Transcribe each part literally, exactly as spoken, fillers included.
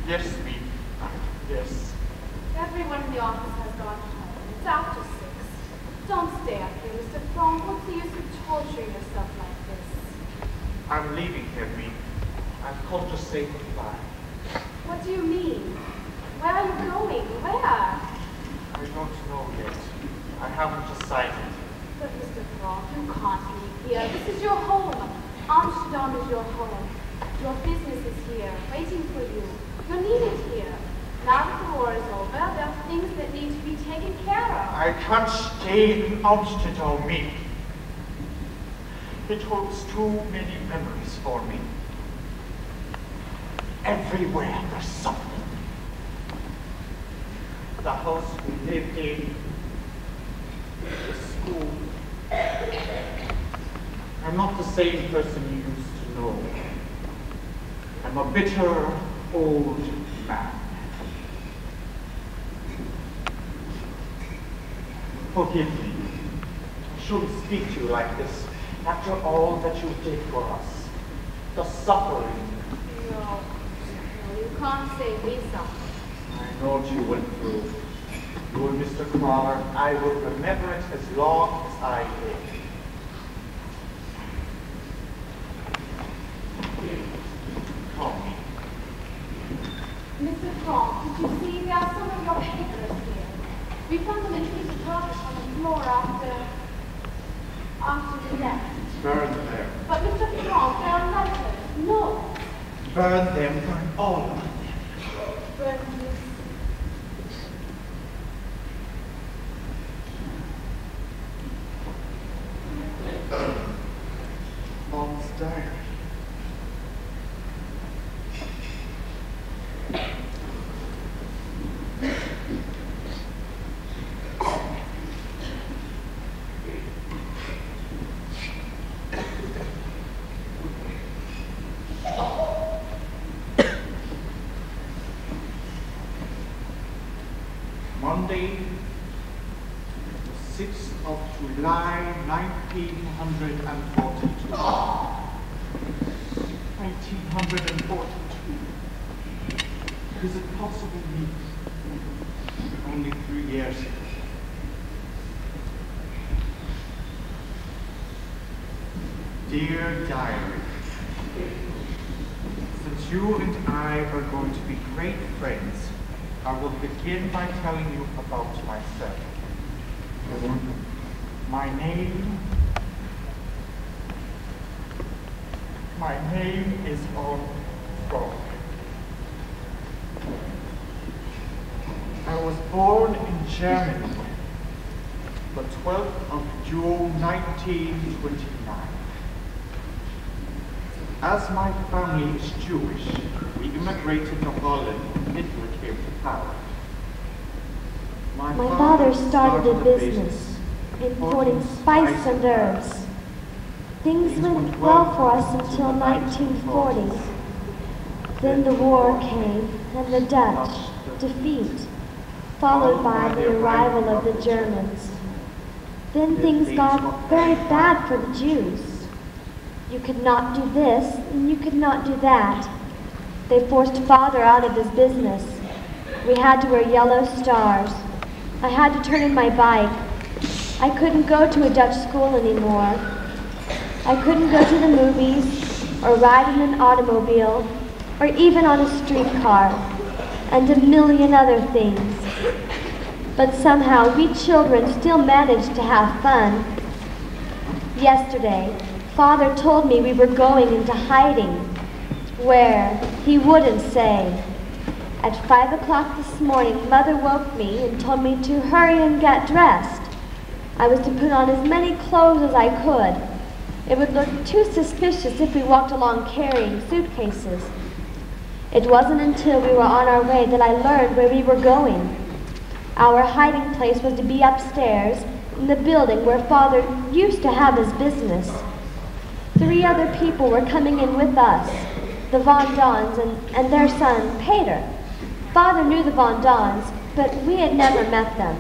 Yes, me. Yes. Everyone in the office has gone home. It's after six. Don't stay up here, Mister Frank. What's the use of torturing yourself like this? I'm leaving here, me. I've come to say goodbye. What do you mean? Where are you going? Where? I don't know yet. I haven't decided. But Mister Frank, you can't leave here. This is your home. Amsterdam is your home. Your business is here, waiting for you. You're needed here. Now that the war is over, there are things that need to be taken care of. I can't stay in Amsterdam, me. It holds too many memories for me. Everywhere there's something. The house we lived in, the school. I'm not the same person you used to know. I'm a bitter, old man. Forgive me. I shouldn't speak to you like this after all that you did for us. The suffering. No, no, you can't say we suffered. I know what you went through. You and Mister Crawler, I will remember it as long as I live. Call me. Mister Frank, did you see there are some of your papers here? We found them in pieces of rubbish on the floor after, after we left. Burn them. But Mister Frank, there are letters. No. Burn them, burn all of them. Burn this. Mom's diary. Monday, the sixth of July, nineteen forty-two. nineteen forty-two. Is it possible me? Only three years ago. Dear Diary, since you and I are going to be great friends, I will begin by telling you about myself. My name, my name is Frank. I was born in Germany, the twelfth of June nineteen twenty-nine. As my family is Jewish, we immigrated to Holland when Hitler came to power. My, my father started a business, importing spice and herbs. Things went well for us until nineteen forty. Then the war came, and the Dutch defeat, followed by the arrival of the Germans. Then things got very bad for the Jews. You could not do this, and you could not do that. They forced Father out of his business. We had to wear yellow stars. I had to turn in my bike. I couldn't go to a Dutch school anymore. I couldn't go to the movies, or ride in an automobile, or even on a streetcar, and a million other things. But somehow we children still managed to have fun. Yesterday, Father told me we were going into hiding. Where, he wouldn't say. At five o'clock this morning, Mother woke me and told me to hurry and get dressed. I was to put on as many clothes as I could. It would look too suspicious if we walked along carrying suitcases. It wasn't until we were on our way that I learned where we were going. Our hiding place was to be upstairs in the building where Father used to have his business. Three other people were coming in with us, the Von Dons and, and their son, Peter. Father knew the Von Dons, but we had never met them.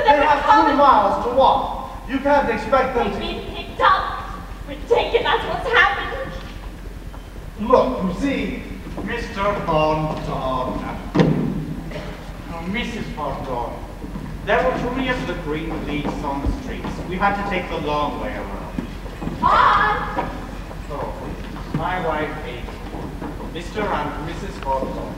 They have two miles to walk. You can't expect them We've to... been picked up. We're taken. That's what's happened. Look, you see, Mister Thornton. Oh, Missus Thornton. There were too many of the green leaves on the streets. We had to take the long way around. Aunt! So, my wife, Edmond, Mister and Missus Thornton,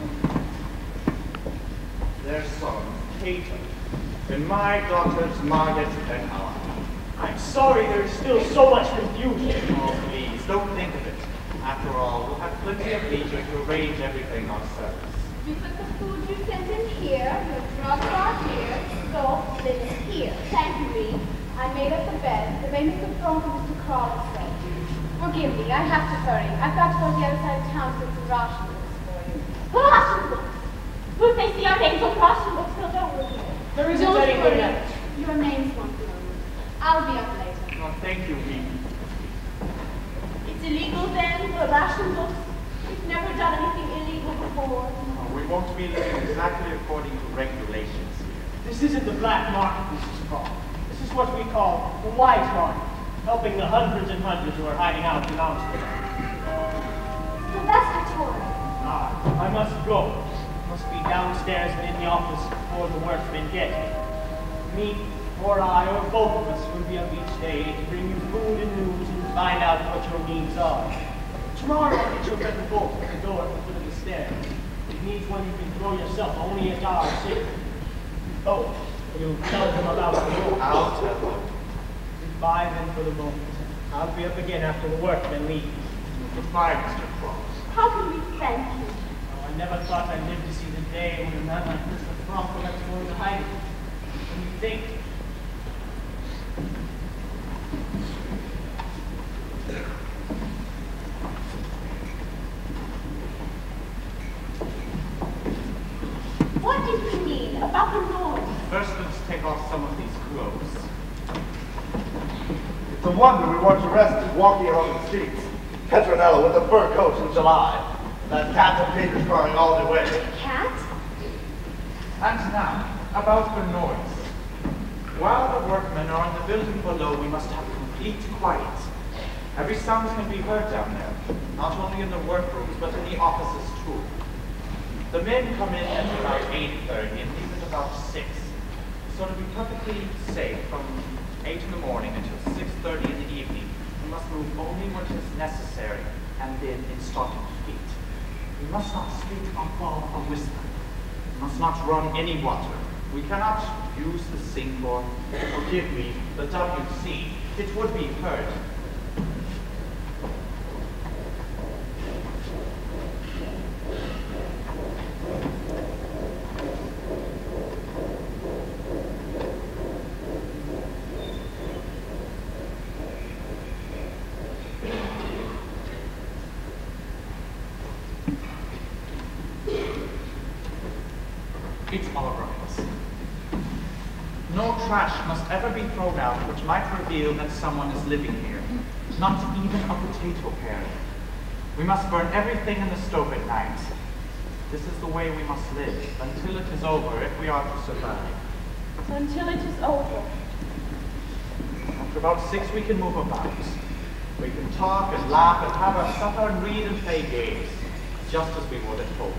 their son, Peter, and my daughters, Margaret and Helen. I'm sorry there's still so much confusion. Oh, please, don't think of it. After all, we'll have plenty of leisure to arrange everything ourselves. You put the food you sent in here, your drugs are here, so linen here. Thank you, Lee. I made up the bed, the baby's been thrown for Mister Crawley's sake. Forgive me, I have to hurry. I've got to go to the other side of town to get some ration books for you. Ration books! If they see our names on ration books, they'll know we're here. There isn't Don't anything worry. else. Your name's won't be on it. I'll be up later. Oh, thank you, Lee. It's illegal then, the ration books. We've never done anything illegal before. Oh, we won't be living exactly according to regulations here. This isn't the black market, Missus Crawl. This is what we call the white market, helping the hundreds and hundreds who are hiding out in Amsterdam. So that's the tour. Ah, I must go. Must be downstairs and in the office before the workmen get here. Me, or I, or both of us will be up each day to bring you food and news and find out what your needs are. Tomorrow I'll get your bed and bolt at the door at the foot of the stairs. It needs one you can throw yourself only at our city. Oh, you tell them about the boat. I'll tell them. Goodbye then for the moment. I'll be up again after the workmen leave. Goodbye, Mister Cross. How can we thank you? Oh, I never thought I'd live to see the day when a man like Mister Frank will have to go into hiding. When you think What did you mean about the noise? First, let's take off some of these clothes. it's a wonder we weren't arrested walking along the streets. Petronella with the fur coats in July. That cat of Peter's crying all the way. Cat? And now, about the noise. While the workmen are in the building below, we must have complete quiet. Every sound can be heard down there, not only in the workrooms, but in the offices too. The men come in at about eight thirty and leave at about six. So to be perfectly safe, from eight in the morning until six thirty in the evening, we must move only what is necessary and then in starting feet. We must not speak or fall or whisper. We must not run any water. We cannot use the sink or, forgive me, the W C. It would be heard. It's all right. No trash must ever be thrown out which might reveal that someone is living here. Not even a potato paring. We must burn everything in the stove at night. This is the way we must live, until it is over, if we are to survive. Until it is over. After about six, we can move about. We can talk and laugh and have our supper and read and play games, just as we would at home.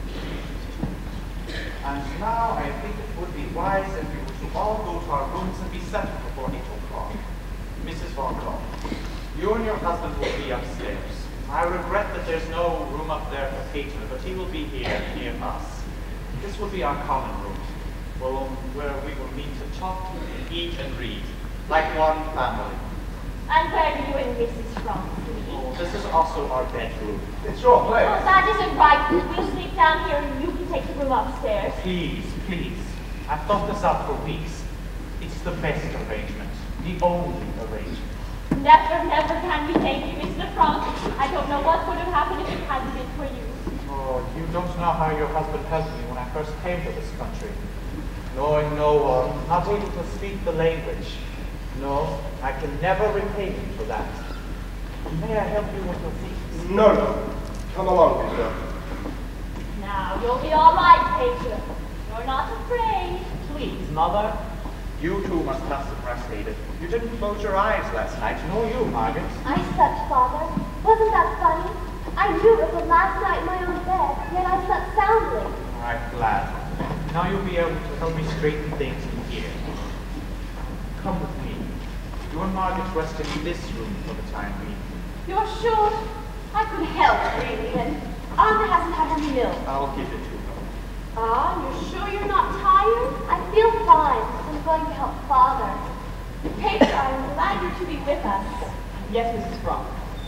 And now I think it would be wise if we were to all go to our rooms and be settled before eight o'clock. Missus Von Kopp, you and your husband will be upstairs. I regret that there's no room up there for Peter, but he will be here near us. This will be our common room, well, where we will meet to talk, eat, and read, like one family. And where do you and Missus Frank sleep? Oh, this is also our bedroom. It's your place. Oh, that isn't right. We'll sleep down here and you can take the room upstairs. Please, please. I've thought this out for weeks. It's the best arrangement. The only arrangement. Never, never can we thank you, Mister Frank. I don't know what would have happened if it hadn't been for you. Oh, you don't know how your husband helped me when I first came to this country. Knowing no one, not able to speak the language. No, I can never repay him for that. May I help you with your things? No, no. Come along, Peter. Now, you'll be all right, Peter. You're not afraid. please, Mother. You too must have some rest, Ada. You didn't close your eyes last night, nor you, Margaret. I slept, Father. Wasn't that funny? I knew it was the last night in my own bed, yet I slept soundly. I'm glad. Now you'll be able to help me straighten things in here. Come with me. You and Margaret rest in this room for the time being. You're sure? I could help, really, and Anna hasn't had her milk. I'll give it to her. Ah, you're sure you're not tired? I feel fine. I'm going to help Father. Paper, I'm glad you're to be with us. Yes, Missus Brock.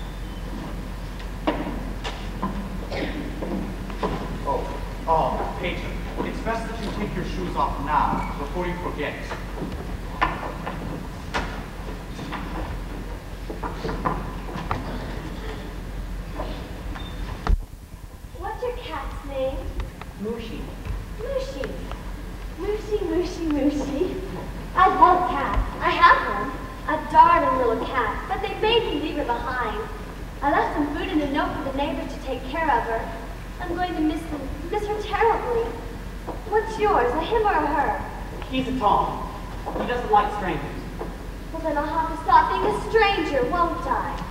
Oh, oh, Pater, it's best that you take your shoes off now, before you forget. What's your cat's name? Mushy. Mushy. Mushy, Mushy, Mushy. I love cats. I have one. A darling little cat, but they made me leave her behind. I left some food and a note for the neighbors to take care of her. I'm going to miss them, miss her terribly. What's yours, a him or a her? He's a Tom. He doesn't like strangers. Well, then I'll have to stop being a stranger, won't I?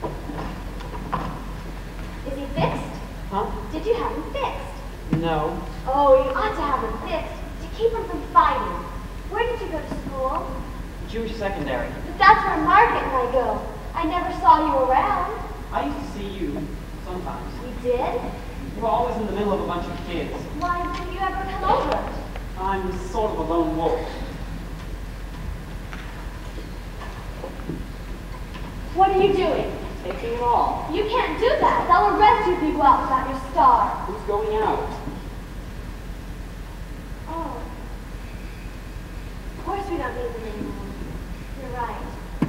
Is he fixed? Huh? Did you have him fixed? No. Oh, you ought to have him fixed, to keep him from fighting. Where did you go to school? Jewish secondary. But that's where Margaret and I go. I never saw you around. I used to see you sometimes. You did? You were always in the middle of a bunch of kids. Why didn't you ever come over? I'm sort of a lone wolf. What are you doing? Taking it all. You can't do that. They'll arrest you if you go out without your star. Who's going out? Oh. Of course we don't need them anymore. You're right.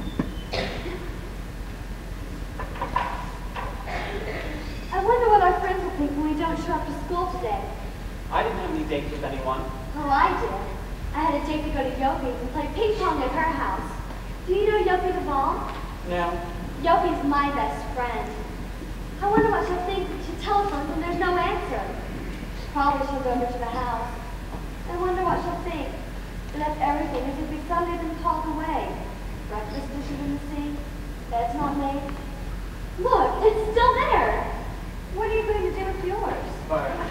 I wonder what our friends will think when we don't show up to school today. I didn't have any dates with anyone. Oh, I did. I had a date to go to Yopi's and play ping pong at her house. Do you know Yopi the Ball? No. Yopi's my best friend. I wonder what she'll think. She telephones and there's no answer. Probably she'll go over to the house. I wonder what she'll think. She left everything as if we suddenly been called away. Breakfast dishes in the sink. Bed's not made. Look, it's still there. What are you going to do with yours? But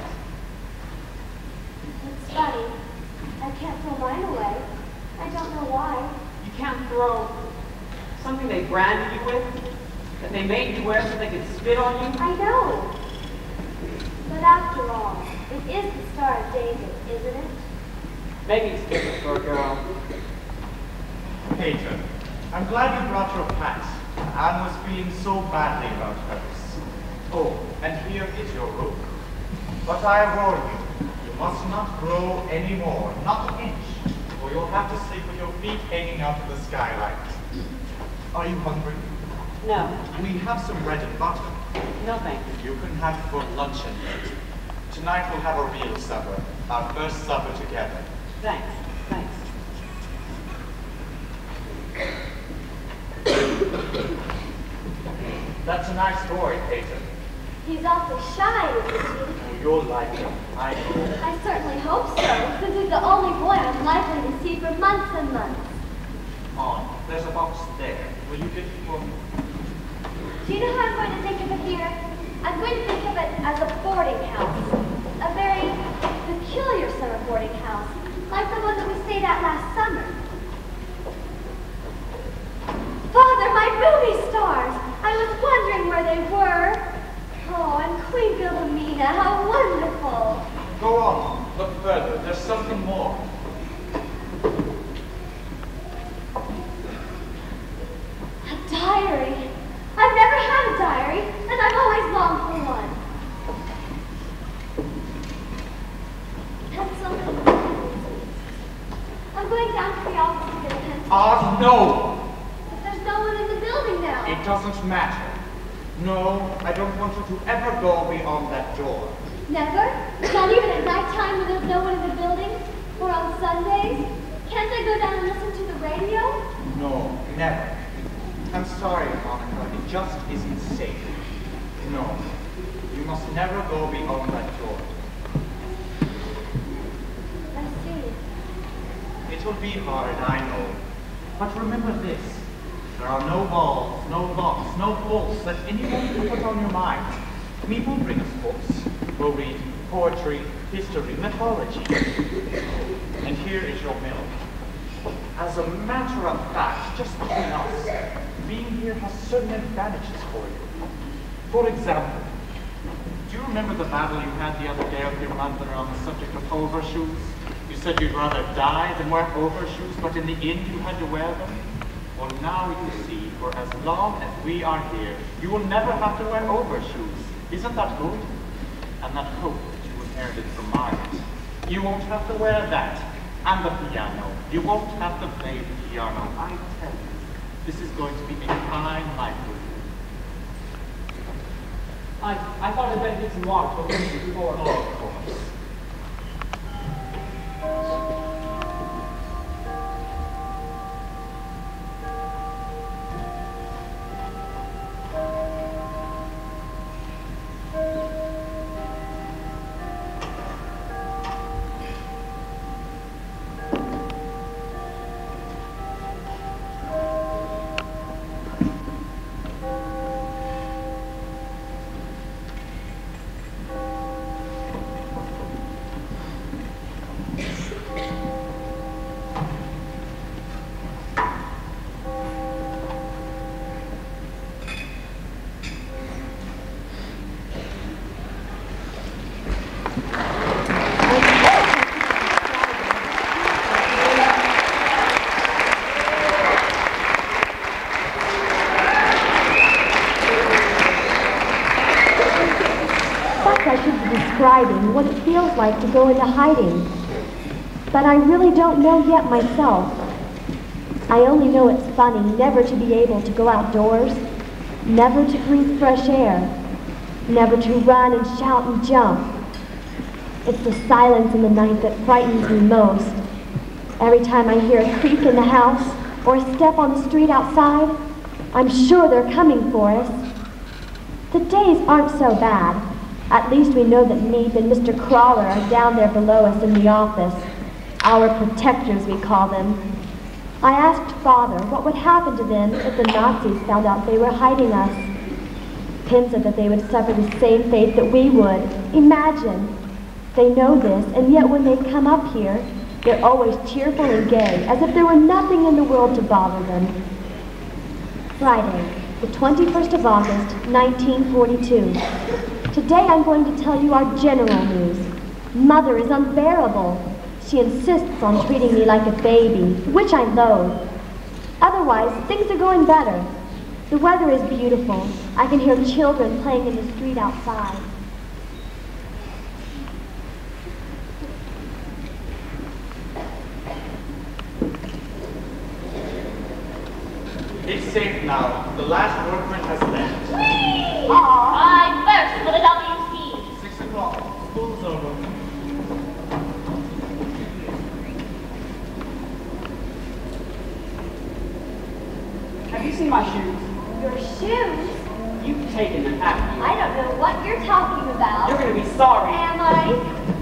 It's funny. I can't throw mine away. I don't know why. You can't throw something they branded you with? That they made you wear so they could spit on you? I know. But after all, it is the Star of David, isn't it? Maybe it's different for a girl. Pater, I'm glad you brought your cat. Anne was feeling so badly about hers. Oh, and here is your room. But I warn you, you must not grow any more, not an inch, or you'll have to sleep with your feet hanging out of the skylight. Are you hungry? No. We have some bread and butter. No, thank you. You can have it for luncheon. Tonight we'll have a real supper, our first supper together. Thanks. Thanks. That's a nice boy, Pater. He's awfully shy, isn't he? Oh, you'll like him, I know. I certainly hope so, since he's the only boy I'm likely to see for months and months. On, there's a box there. Will you get it for me? Do you know how I'm going to think of it here? I'm going to think of it as a boarding house. A very peculiar summer boarding house, like the one that we stayed at last summer. Father, my movie stars! I was wondering where they were. Oh, and Queen Wilhelmina, how wonderful! Go on, look further. There's something more. A diary. I've never had a diary, and I've always longed for one. Pencil. I'm going down to the office to get a pencil. Ah, no! But there's no one in the building now. It doesn't matter. No, I don't want you to ever go beyond that door. Never? Not even at night time when there's no one in the building? Or on Sundays? Can't I go down and listen to the radio? No, never. I'm sorry, Monica, it just isn't safe. No, you must never go beyond that door. I see. It It'll be hard, I know. But remember this. There are no walls, no locks, no bolts that anyone can put on your mind. We will bring us books. We'll read poetry, history, mythology. And here is your mill. As a matter of fact, just between us, being here has certain advantages for you. For example, do you remember the battle you had the other day with your mother on the subject of overshoes? You said you'd rather die than wear overshoes, but in the end you had to wear them? Well, now you see, for as long as we are here, you will never have to wear overshoes. Isn't that good? And that coat that you inherited from Margaret, you won't have to wear that. And the piano, you won't have to play the piano. I tell you, this is going to be a fine life for you. I, I thought I'd better get some water for you before. Oh, of course. Describing what it feels like to go into hiding. But I really don't know yet myself. I only know it's funny never to be able to go outdoors, never to breathe fresh air, never to run and shout and jump. It's the silence in the night that frightens me most. Every time I hear a creak in the house or a step on the street outside, I'm sure they're coming for us. The days aren't so bad. At least we know that Neep and Mister Crawler are down there below us in the office. Our protectors, we call them. I asked Father what would happen to them if the Nazis found out they were hiding us. Pim said that they would suffer the same fate that we would. Imagine. They know this, and yet when they come up here, they're always cheerful and gay, as if there were nothing in the world to bother them. Friday, the twenty-first of August, nineteen forty-two. Today I'm going to tell you our general news. Mother is unbearable. She insists on treating me like a baby, which I loathe. Otherwise, things are going better. The weather is beautiful. I can hear children playing in the street outside. It's safe now. The last workman has left. Whee! I'm first for the W C. Six o'clock. School's over. Have you seen my shoes? Your shoes? You've taken them, haven't you? I don't know what you're talking about. You're going to be sorry. Am I?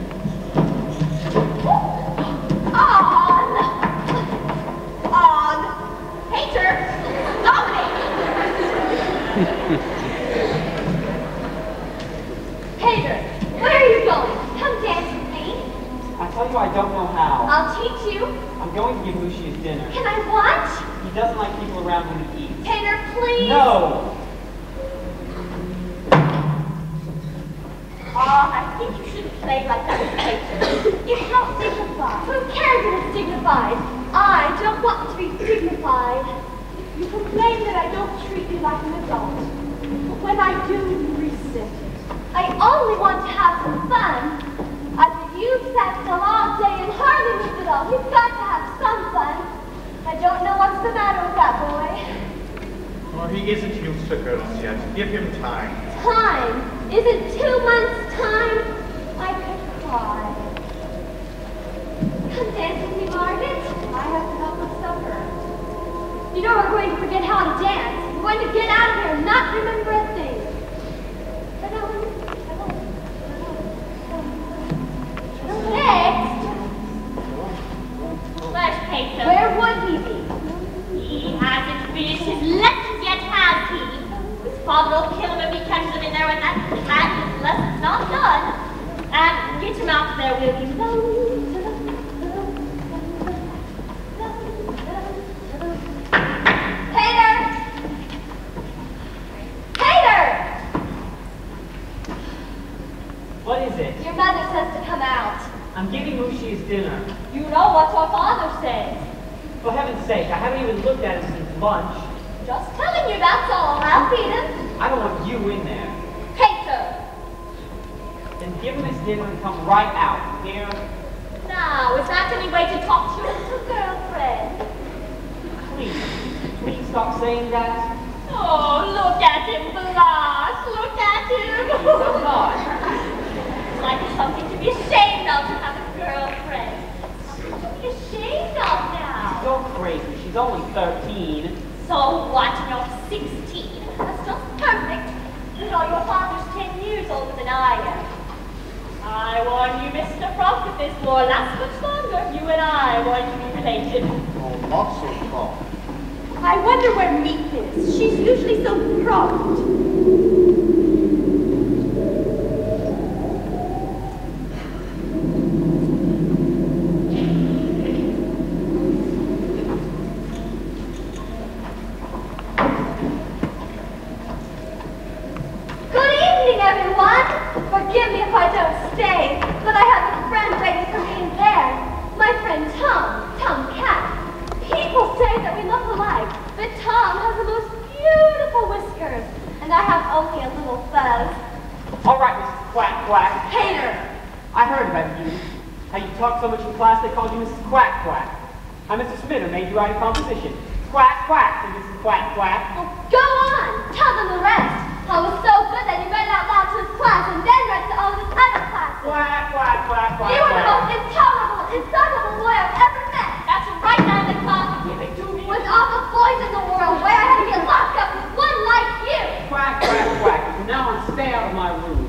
On! On! Painter! Dominic! Peter, where are you going? Come dance with me. I tell you I don't know how. I'll teach you. I'm going to give Lucius dinner. Can I watch? He doesn't like people around when he eats. Peter, please. No! Ah, I think you shouldn't play like that with Painter. It's not dignified. Who cares if it's dignified? I don't want to be dignified. You complain that I don't treat you like an adult. But when I do, you resent it. I only want to have some fun. After you've sat still all day and hardly moved at all, you've got to have some fun. I don't know what's the matter with that boy. Well, he isn't used to girls yet. Give him time. Time? Is it two months' time? I could cry. Come dance with me, Margaret. I have to help with supper. You know we're going to forget how to dance. We're going to get out of here and not remember a thing. Next, where's Painter? Father will kill him if he catches him in there when that cat is lesson's not done. And get him out there, will you? Hater! Hater! What is it? Your mother says to come out. I'm giving Lucy his dinner. You know what your father says. For heaven's sake, I haven't even looked at him since lunch. Just telling you, that's all. I'll feed him. I don't want you in there. Hater! Then give him his dinner and come right out. Here. Now, is that any way to talk to your little girlfriend? Please, please stop saying that. Oh, look at him blush. Look at him. I'm not. It's like it's something to be ashamed of to have a girlfriend. Something to be ashamed of now. You're crazy. She's only thirteen. So what? You're sixteen. That's just perfect. You know, your father's ten years older than I am. I warn you, Mister Frost, if this war lasts much longer, you and I are going to be related. Oh, not so tall. I wonder where Meek is. She's usually so prompt. Good evening, everyone. Forgive me if I don't stay, but I have a friend waiting for me in there. My friend Tom, Tom Cat. People say that we look alike, but Tom has the most beautiful whiskers, and I have only a little fuzz. All right, Missus Quack Quack. Hater! I heard about you. How you talked so much in class they called you Missus Quack Quack. How Mister Smitter made you write a composition. Quack Quack to Missus Quack Quack. Oh, go on! Tell them the rest! I was so good that he read it out loud to his class and then read to all of his other classes. Quack Quack Quack Quack. You were the quack. most intolerable, insufferable boy I've ever met. That's right down the clock. Give it to me. With all the boys in the world, where I had to get locked up with one like you. Quack Quack Quack. From now on, stay out of my room.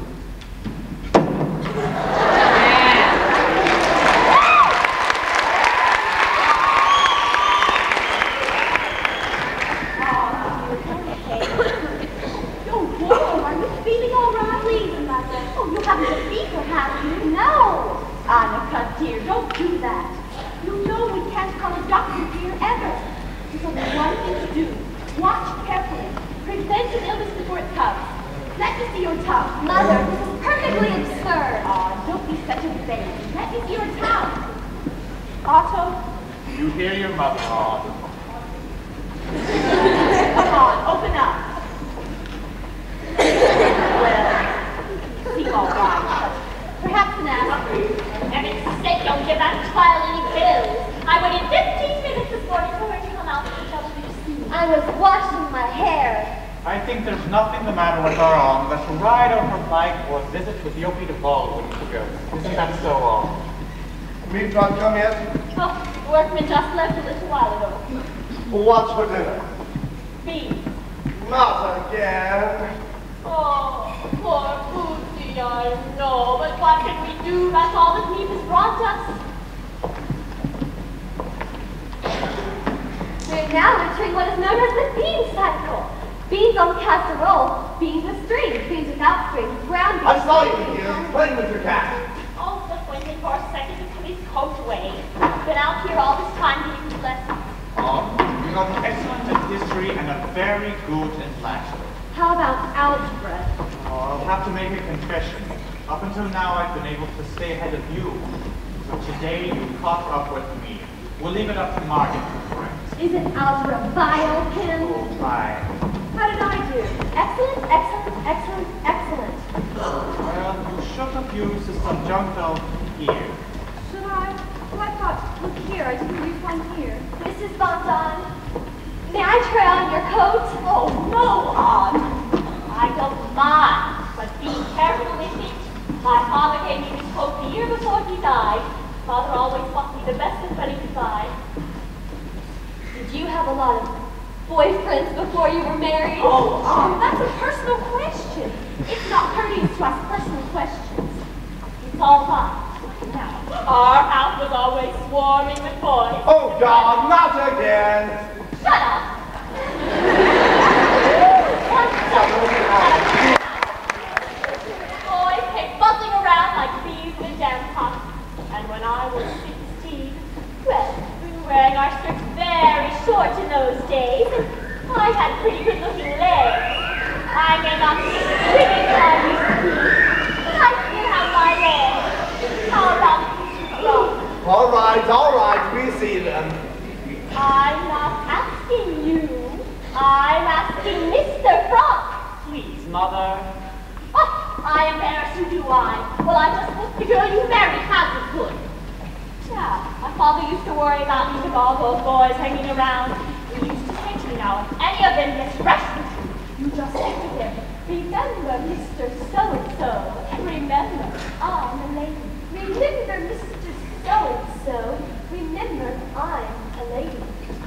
Annika, dear, don't do that. You know we can't call a doctor here ever. There's only one thing to do. Watch carefully. Prevent an illness before it comes. Let me see your tongue. Mother, this is perfectly absurd. Aw, don't be such a baby. Let me see your tongue. Otto? You hear your mother, Maud. Come on, open up. Well, seem all right, but perhaps an aspirin. For heaven's sake, don't give that child any pills. I waited fifteen minutes this morning for her to come out to tell me to see. I was washing my hair. I think there's nothing the matter with our aunt that to ride on her bike or visit with the Opie de Baldwin to go. Isn't that so, Aunt? Meat not come yet? Oh, the workman just left a little while ago. What's for dinner? Beans. Not again. Oh, poor Bootsy, I know, but what can we do? That's all that Meep has brought us. We're now entering what is known as the bean cycle. Beans on casserole, beans with strings, beans without strings, ground beans. I saw you here playing with your cat. Oh, just waiting for a second to put his coat away. Been out here all this time getting his lessons. Aunt, you got excellent in history and a very good in Latin. How about algebra? Oh, I'll have to make a confession. Up until now, I've been able to stay ahead of you. So today, you caught up with me. We'll leave it up to Margaret, friends. Isn't algebra vile, Kim? Oh, bye. How did I do? Excellent, excellent, excellent, excellent. Well, you should have used some junk out here. Should I? Oh, I thought, look here, I didn't use one here. Missus Bonton, may I try on your coat? Oh, no, Aunt. I don't mind, but be careful with it. My father gave me this coat the year before he died. Father always bought me the best of what he could buy. Did you have a lot of boyfriends before you were married? Oh, Aunt, that's a personal question. It's not courteous to ask personal questions. It's all right. Now, our house was always swarming with boys. Oh, God, not again. Shut up! One double I'm asking Mister Frog. Please, Mother. Oh, I embarrass you, do I? Well, I just hope the girl you married has it good. Yeah, my father used to worry about me with all those boys hanging around. He used to say to me now, if any of them gets rescued, you just say to him, remember Mister So-and-so. Remember, I'm a lady. Remember Mister So-and-so. Remember, I'm a lady.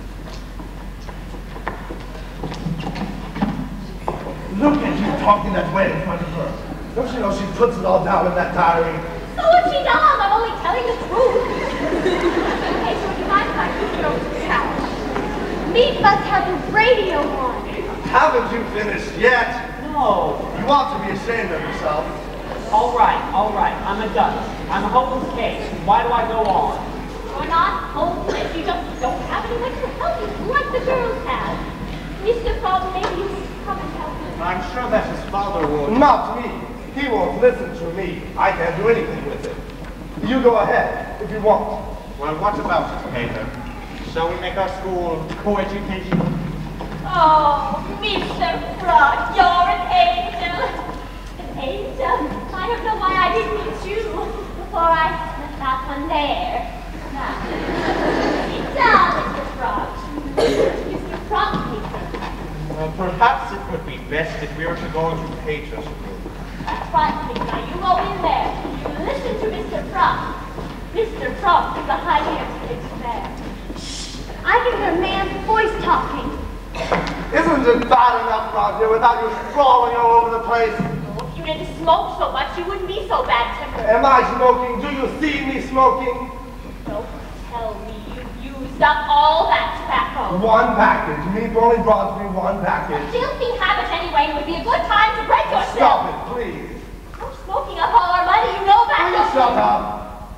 Look at you talking that way in front of her. Don't you know she puts it all down in that diary? So what she does, I'm only telling the truth. Okay, so would you mind if I could go to the house? Meat must have the radio on. Haven't you finished yet? No. You ought to be ashamed of yourself. All right, all right. I'm a Dutch. I'm a hopeless case. Why do I go on? You're not hopeless. You just don't have anyone to help you, like the girls have. Mister Frog, maybe you should come and help me. I'm sure that his father would. Not me. He won't listen to me. I can't do anything with him. You go ahead, if you want. Well, what about it, Peter? Shall we make our school co-education? Oh, Mister Frog, you're an angel. An angel? I don't know why I didn't meet you before I met that one there. Now, sit down, Mister Frog. Mister Frog, Peter. Well, perhaps it would be best if we were to go into Peter's room. That's right, Peter. Now you go in there. You listen to Mister Frog. Mister Frog is a highly educated man. Shh! I can hear a man's voice talking. Isn't it bad enough around here without you sprawling all over the place? Oh, if you didn't smoke so much, you wouldn't be so bad-tempered. Am I smoking? Do you see me smoking? Don't tell me you used up all that tobacco. One package. Meat only brought me one package. Filthy habit anyway. It would be a good time to break yourself. Stop it, please. You're smoking up all our money. You know that, Please don't shut you? up.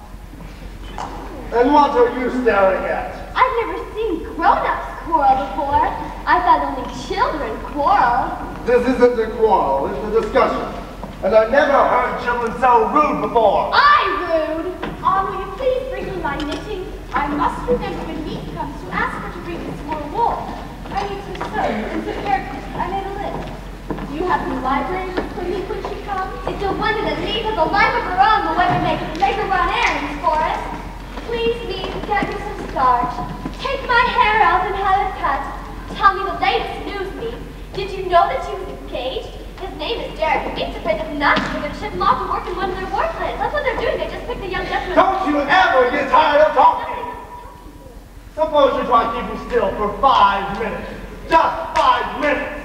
And what are you staring at? I've never seen grown-ups quarrel before. I thought only children quarrel. This isn't a quarrel, it's a discussion. And I never heard children so rude before. I'm rude. Ah, will you please bring me my knitting? I must remember when meat comes to ask her to bring me some more wool. I need some soap and some hair clips. I made a list. Do you have the library for me when she comes? It's a wonder that Mead has a life of her own will ever make, make her run errands for us. Please, Mead, get me some starch. Take my hair out and have it cut. Tell me the latest news, Mead. Did you know that she was engaged? His name is Derek. Mead's afraid of nothing but to ship him off to work in one of their war plants. That's what they're doing. They just picked the young gentleman. Don't you ever get tired of talking! Suppose you try keeping still for five minutes. Just five minutes!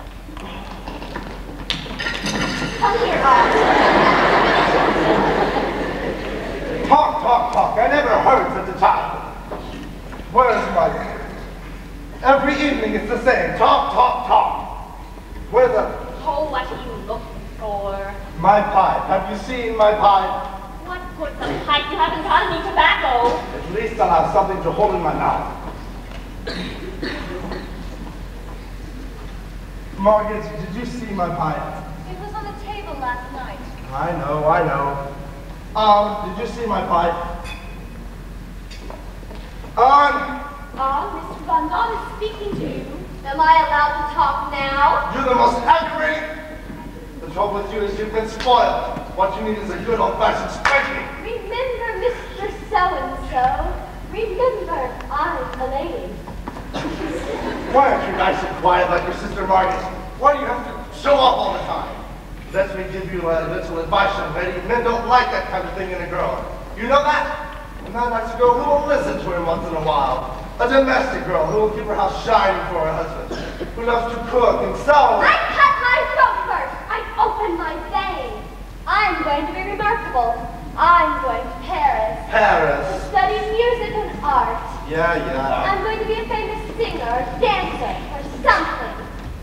Come here, Bob. Talk, talk, talk. I never heard such a child. Where's my... Every evening it's the same. Talk, talk, talk. Where's the... Oh, what are you looking for? My pipe. Have you seen my pipe? What good's a pipe? You haven't got any tobacco. At least I'll have something to hold in my mouth. Margaret, did you see my pipe? It was on the table last night. I know, I know. Um, did you see my pipe? Um, Ah, Mister Van Dahl is speaking to you. Am I allowed to talk now? you're the most aggravating. The trouble with you is you've been spoiled. What you need is a good old-fashioned spanking. Remember, Mister So-and-so. Remember, I'm a lady. Why aren't you nice and quiet like your sister Margaret? Why do you have to show off all the time? Let me give you a little advice, young lady. Men don't like that kind of thing in a girl. You know that? A man likes a girl who will listen to him once in a while. A domestic girl who will keep her house shining for her husband. Who loves to cook and sew. I cut my throat first. I opened my veins. I'm going to be remarkable. I'm going to Paris. Paris. To study music and art. Yeah, yeah. I'm going to be a famous singer, dancer, or something.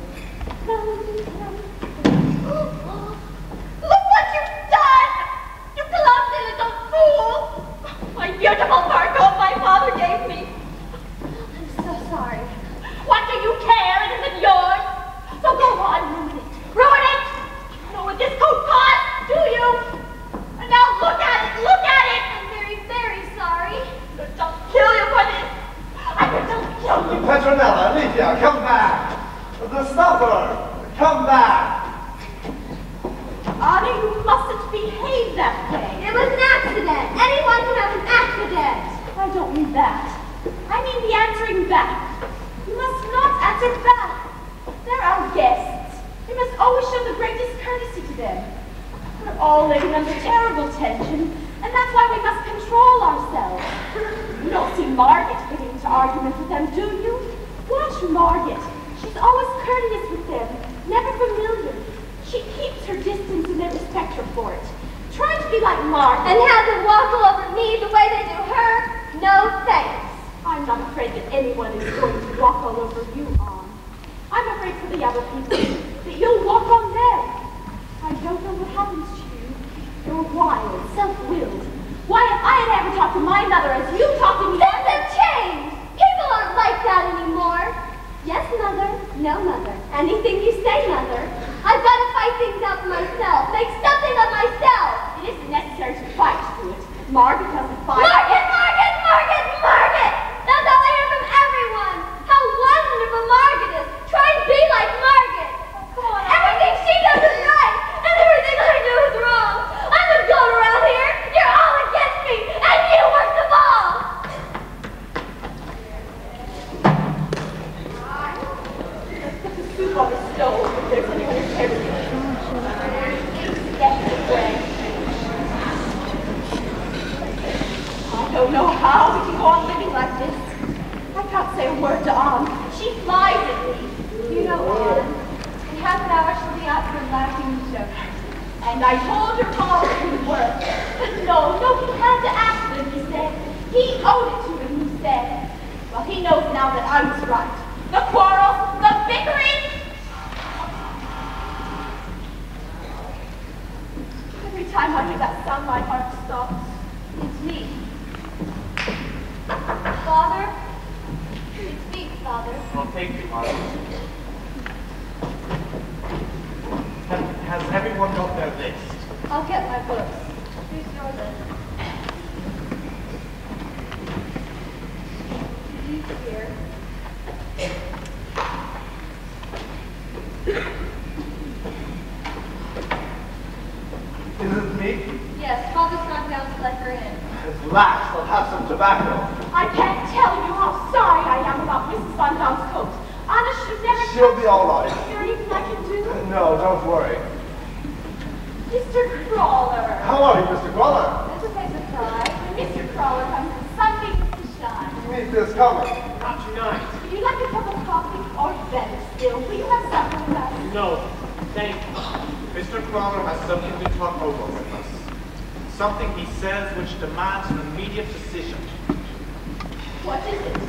Look what you've done! You clumsy little fool! My beautiful fur coat my father gave me. I'm so sorry. What do you care? It isn't yours. So go on, ruin it. Ruin it! You know what this coat cost, do you? And now look at it, look at it! I'm very, very sorry. I could just kill you for this. I could just kill you. Petronella, Alicia, come back. Come back! Anna, you mustn't behave that way. It was an accident. Anyone can have an accident. I don't mean that. I mean the answering back. You must not answer back. They're our guests. We must always show the greatest courtesy to them. We're all living under terrible tension, and that's why we must control ourselves. You don't see Margaret getting into arguments with them, do you? Watch Margaret. She's always courteous with them, never familiar. She keeps her distance and they respect her for it. Try to be like Margaret. And have them walk all over me the way they do her? No thanks. I'm not afraid that anyone is going to walk all over you, Anne. I'm afraid for the other people that you'll walk on them. I don't know what happens to you. You're wild, self-willed. Why, if I had ever talked to my mother as you talk to me... Things have changed. People aren't like that anymore. Yes, Mother. No, Mother. Anything you say, Mother. I've got to fight things out for myself. Make something of myself. It isn't necessary to fight to it. Margaret doesn't fight. Margaret, Margaret, Margaret, Margaret! That's all I hear from everyone. How wonderful Margaret is. Try and be like Margaret. Come on, Everything she does is right, and everything I do is wrong. I'm just going around here. You're all against me, and you worst of all. Put the soup on the stove if there's anyone who cares to eat. Get away. I don't know how we can go on living like this. I can't say a word to Anne. She flies at me. You know, Anne, in half an hour she'll be out for a laughing show. And I told her Paul it would work. But no, no, he had to ask them, he said. He owed it to him, he said. Well, he knows now that I was right. The quarrel, the bickering. Every time I hear that sound, my heart stops. It's me. Father? It's me, Father. Well, thank you, Mother. Has, has everyone got their list? I'll get my books. Here's your list. These here. Is it me? Yes, Father's gone down to let her in. At last, I'll have some tobacco. I can't tell you how sorry I am about Missus Van Daam's coat. Anna should never... She'll be all right. Is there anything I can do? No, don't worry. Mister Crawler. How are you, Mister Crawler? That's okay, surprise. When Mister Crawler comes, something to shine. Meet this coming. Not tonight. Would you like a cup of coffee? Or better still, will you have supper with us? No, thank you. Mister Crawler has something to talk over with us. Something he says which demands an immediate decision. What is it?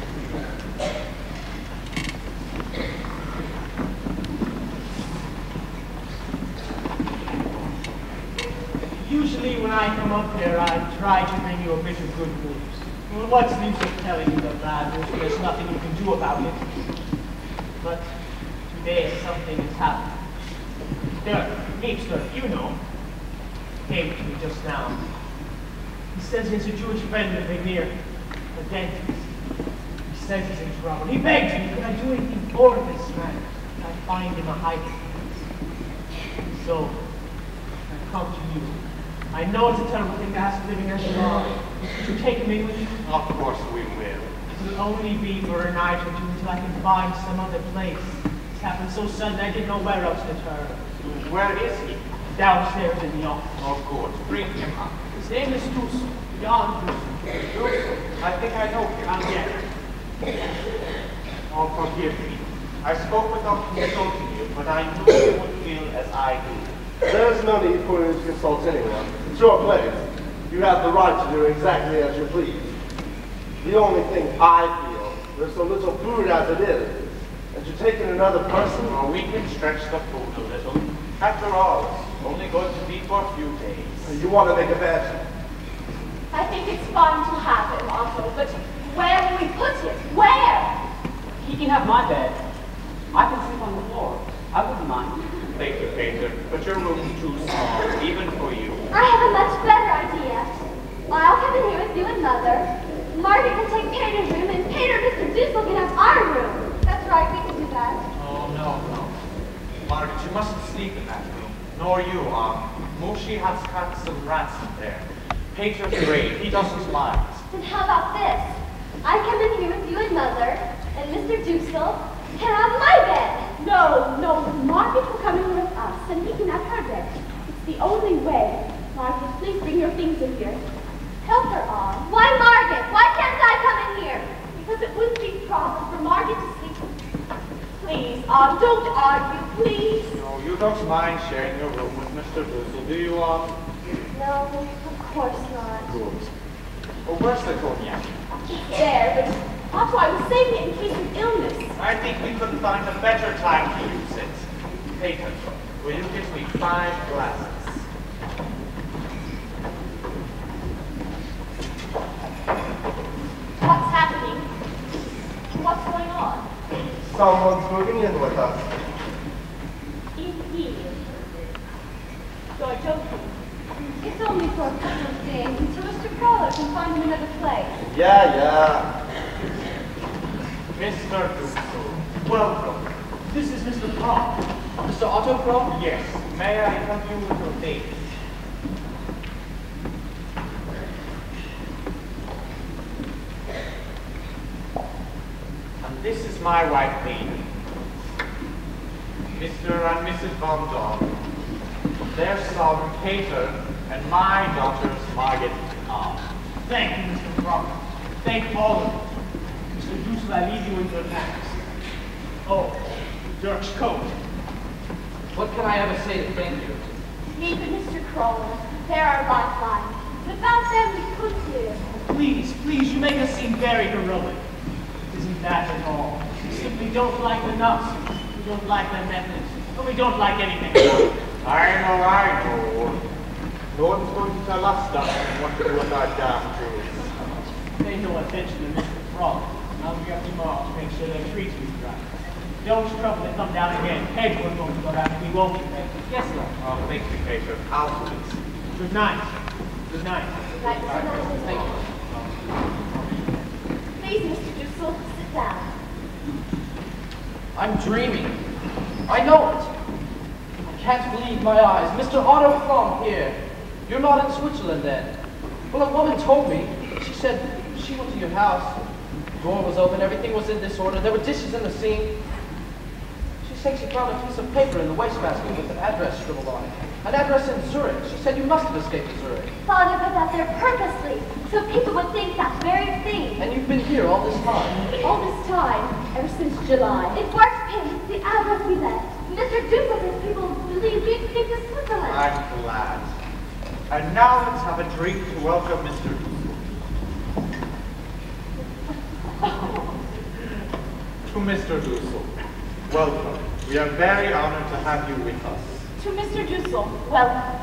Usually when I come up here, I try to bring you a bit of good news. Well, what's the use of telling you the bad news when there's nothing you can do about it? But today something has happened. Dirk, Meepster, you know, came to me just now. He says he's a Jewish friend of Vermeer, a dentist. He says he's in trouble. He begged me, could I do anything for this man? Could I find him a hiding place? So, I come to you. I know it's a terrible thing to ask living as you are. Would you take me with you? Of course we will. It'll only be for a night or two until I can find some other place. It's happened so sudden I didn't know where else to turn. Where is he? Downstairs in the office. Of course. Bring him up. His name is Tus. Jan Tus. I think I know him. I'll get it. Oh, forgive me. I spoke without consulting you, but I knew you would feel as I do. There's no need for you to consult anyone. It's your place. You have the right to do exactly as you please. The only thing I feel, there's so little food as it is, and to take in another person. Or we can stretch the food a little. After all, it's only going to be for a few days. You want to make a bet? I think it's fine to have him, Otto, but where will we put him? Where? He can have my bed. I can sleep on the floor. I wouldn't mind. Thank you, Painter, but your room's too small, even for you. I have a much better idea. I'll come in here with you and Mother. Margaret can take Pater's room, and Pater and Mister Dussel can have our room. That's right, we can do that. Oh, no, no. Margaret, you mustn't sleep in that room. Nor you, um. Moshi has cats and rats in there. Peter's brave. He doesn't mind. Then how about this? I come in here with you and Mother, and Mister Dussel can have my bed. No, no, Margaret will come in with us, and he can have her bed. It's the only way. Margaret, please bring your things in here. Help her on. Why, Margaret? Why can't I come in here? Because it wouldn't be proper for Margaret to sleep. Please, Aunt, don't argue, please. No, you don't mind sharing your room with Mister Dussel, do you, um? No, of course not. Good. Oh, where's the cognac? It's there, but that's why I was saving it in case of illness. I think we couldn't find a better time to use it. Peter, will you give me five glasses? What's happening? What's going on? Someone's moving in with us. In here. You're joking. It's only for a couple of days until Mister Crawler can find him another place. Yeah, yeah. Mister Dussel, welcome. This is Mister Pratt. Mister Otto Pratt? Yes, may I help you with your things? And this is my wife, Lady. Mister and Missus Von Dawn. Their son, Peter, and my daughters, Margaret and Anne. Thank you, Mister Pratt. Thank all of you. Mister Dussel, I leave you in good hands. Oh, Dirk's coat. What can I ever say to thank you? Neither Mister Crawler. They're our lifeline. Without them, we couldn't live. Please, please, you make us seem very heroic. It isn't that at all. We simply don't like the Nazis. We don't like their methods. And we don't like anything about it. I know, I know. No one's going to tell us stuff and what to do with our damn Jews. Pay no attention to Mister Pratt. I'll be up tomorrow to make sure they treat you right. Don't trouble to come down again. Edmond won't go back. We won't be there. Yes, sir. Oh, thank you, Peter. Afterwards. Good night. Good night. Right, so now, Thank you. please, Mister Dussel, sit down. I'm dreaming. I know it. I can't believe my eyes. Mister Otto Fromm here. You're not in Switzerland then. Well, a woman told me. She said she went to your house. The door was open. Everything was in disorder. There were dishes in the sink. She said she found a piece of paper in the wastebasket with an address scribbled on it. An address in Zurich. She said you must have escaped to Zurich. Father put that there purposely, so people would think that very thing. And you've been here all this time. All this time, ever since July. It worked him, the address we left. Mister Dussel says people believe we escaped to Switzerland. I'm glad. And now let's have a drink to welcome Mister Dussel. To Mister Dussel, welcome. We are very honored to have you with us. To Mister Dussel, welcome.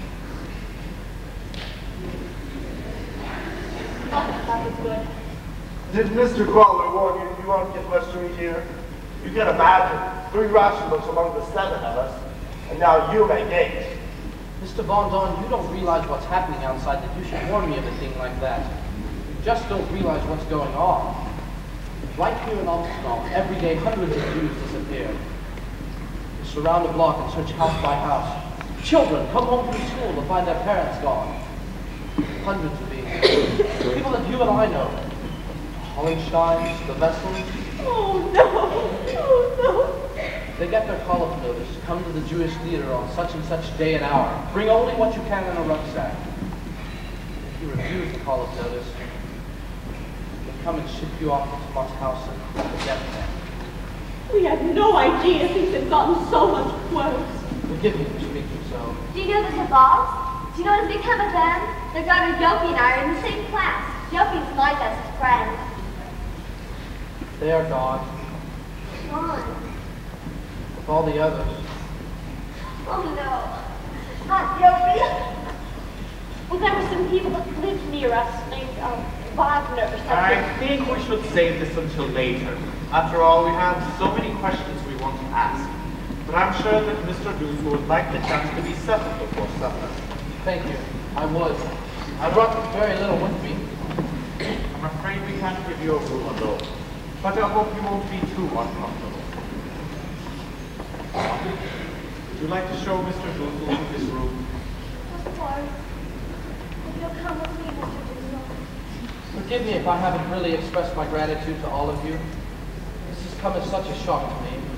Oh, that was good. Did Mister Crawler warn you you won't get much to eat here? You can imagine, three ration books among the seven of us, and now you make eight. Mister Von Dorn, you don't realize what's happening outside, that you should warn me of a thing like that. You just don't realize what's going on. Right here in Amsterdam, every day hundreds of Jews disappear. They surround a block and search house by house. Children come home from school to find their parents gone. Hundreds of these. People that you and I know. The Hollensteins, the Vessels. Oh no! Oh no! They get their call-up notice, come to the Jewish theater on such and such day and hour. Bring only what you can in a rucksack. If you refuse the call-up notice, they come and ship you off to Tomas' house and forget them. We had no idea things had gotten so much worse. Forgive me for speaking so. Do you know the Tabals? Do you know what's become of them? Their daughter Yopi and I are in the same class. Yopi's my best friend. They are gone, Gone. with all the others. Oh no. Not Yopi. Well, there were some people that lived near us named um, Wagner or something. I think we should save this until later. After all, we have so many questions we want to ask. But I'm sure that Mister Dussel would like the chance to be settled before supper. Thank you. I would. I brought very little with me. I'm afraid we can't give you a room alone. But I hope you won't be too uncomfortable. Would you like to show Mister Dussel his room? Of course. If you'll come with me, Mister Dussel. Forgive me if I haven't really expressed my gratitude to all of you. This has come as such a shock to me.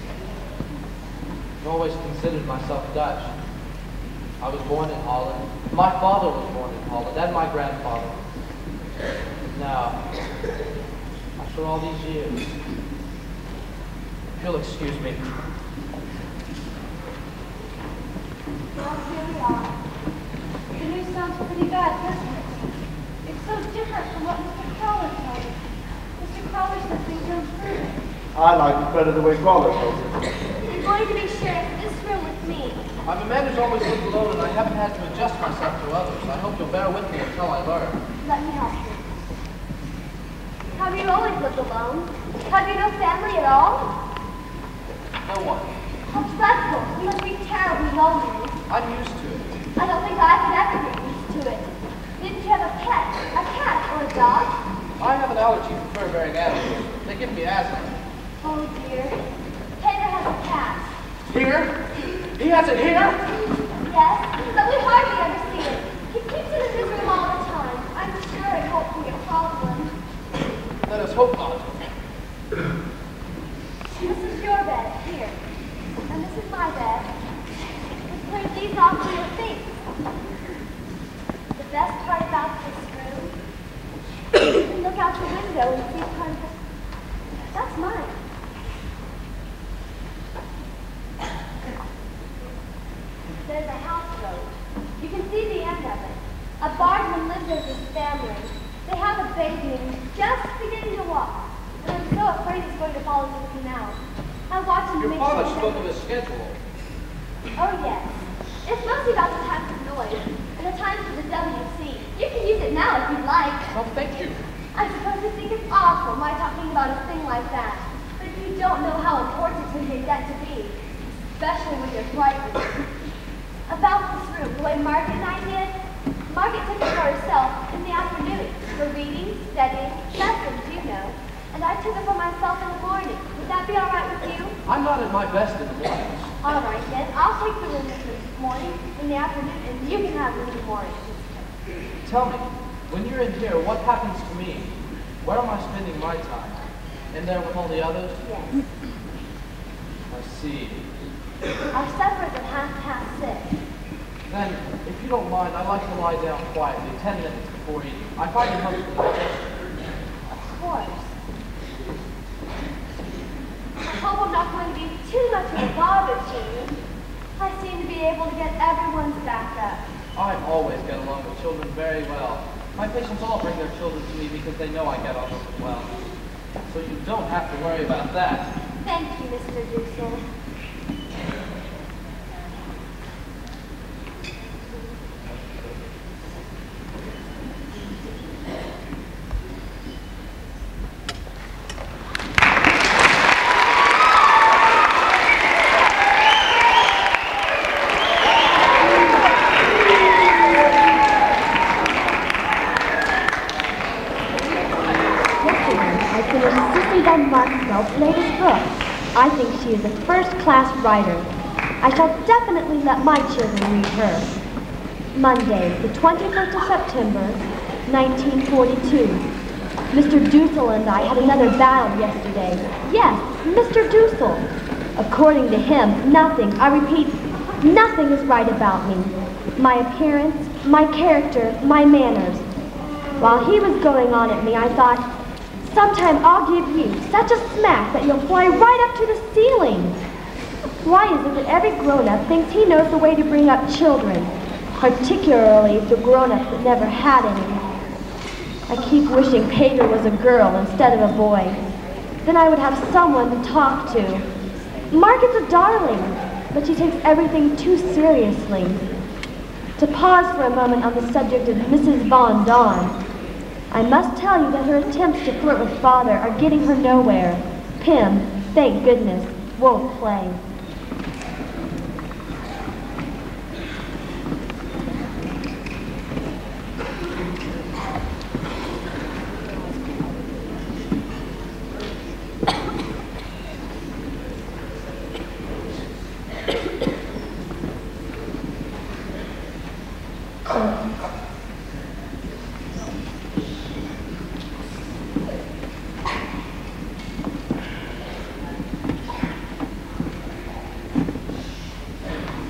I've always considered myself Dutch. I was born in Holland. My father was born in Holland, and my grandfather. Now, after all these years, if you'll excuse me. Well, here we are. The news sounds pretty bad, doesn't it? It's so different from what Mister Crawler told us. Mister Crawler said things are improving. I like it better the way Crawler told it. You're going to be sharing this room with me. I'm a man who's always lived alone, and I haven't had to adjust myself to others. I hope you'll bear with me until I learn. Let me help you. Have you always lived alone? Have you no family at all? No one. How dreadful. You must be terribly lonely. I'm used to it. I don't think I could ever get used to it. Didn't you have a pet? A cat or a dog? I have an allergy for fur-bearing animals. They give me asthma. Oh dear. Taylor has a cat. Here? He has it here? Yes, but we hardly ever see it. He keeps it in his room all the time. I'm sure it won't be a problem. Let us hope not. This is your bed, here. And this is my bed. Let's clear these off for your feet. The best part about this room, you can look out the window and see part of it. That's mine. There's a houseboat. You can see the end of it. A bargeman lives there with his family. They have a baby and he's just beginning to walk. And I'm so afraid he's going to fall into the canal. I watch him Your make father sure spoke that- of his schedule. Oh, yes. It's mostly about the times of noise and the times for the W C. You can use it now if you'd like. Oh, thank you. I suppose you think it's awful my talking about a thing like that. But you don't know how important it can get that to be, especially when you're frightened. About this room, the way Margaret and I did, Margaret took it for herself in the afternoon for reading, studying, lessons, you know. And I took it for myself in the morning. Would that be all right with you? I'm not at my best in the mornings. All right, then. I'll take the room in the morning, in the afternoon, and you can have it in the morning. Tell me, when you're in here, what happens to me? Where am I spending my time? In there with all the others? Yes. I see. Our supper's at half past six. Then, if you don't mind, I'd like to lie down quietly, ten minutes before eating. I find it helps with the digestion. Of course. I hope I'm not going to be too much of a bother to you. I seem to be able to get everyone's back up. I always get along with children very well. My patients all bring their children to me because they know I get on with them well. So you don't have to worry about that. Thank you, Mister Dussel. Latest book. I think she is a first-class writer. I shall definitely let my children read her. Monday, the twenty-first of September, nineteen forty-two. Mister Dussel and I had another battle yesterday. Yes, Mister Dussel. According to him, nothing, I repeat, nothing is right about me. My appearance, my character, my manners. While he was going on at me, I thought, sometime I'll give you such a smack that you'll fly right up to the ceiling. Why is it that every grown-up thinks he knows the way to bring up children, particularly the grown-ups that never had any? I keep wishing Pedro was a girl instead of a boy. Then I would have someone to talk to. Margaret's a darling, but she takes everything too seriously. To pause for a moment on the subject of Missus Von Dawn, I must tell you that her attempts to flirt with Father are getting her nowhere. Pim, thank goodness, won't play.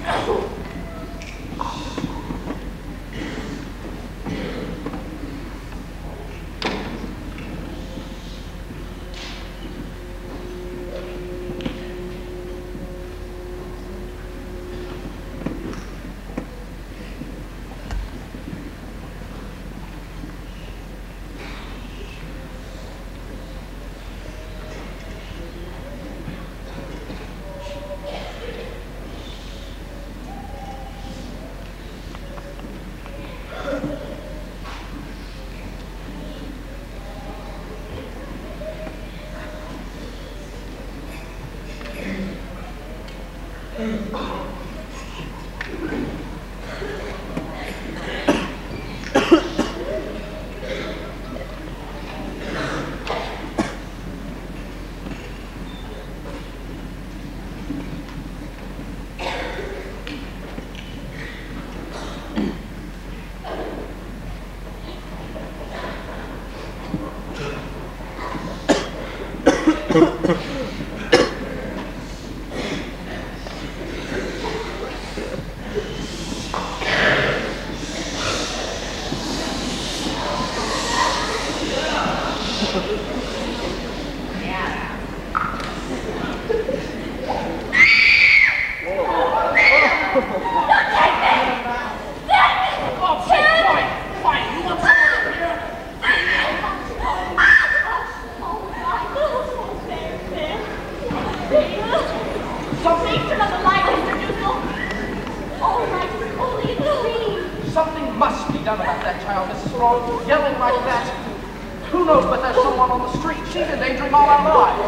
Something must be done about that child, Missus Strong. Yelling like that. Who knows but there's someone on the street. She's endangering all our lives.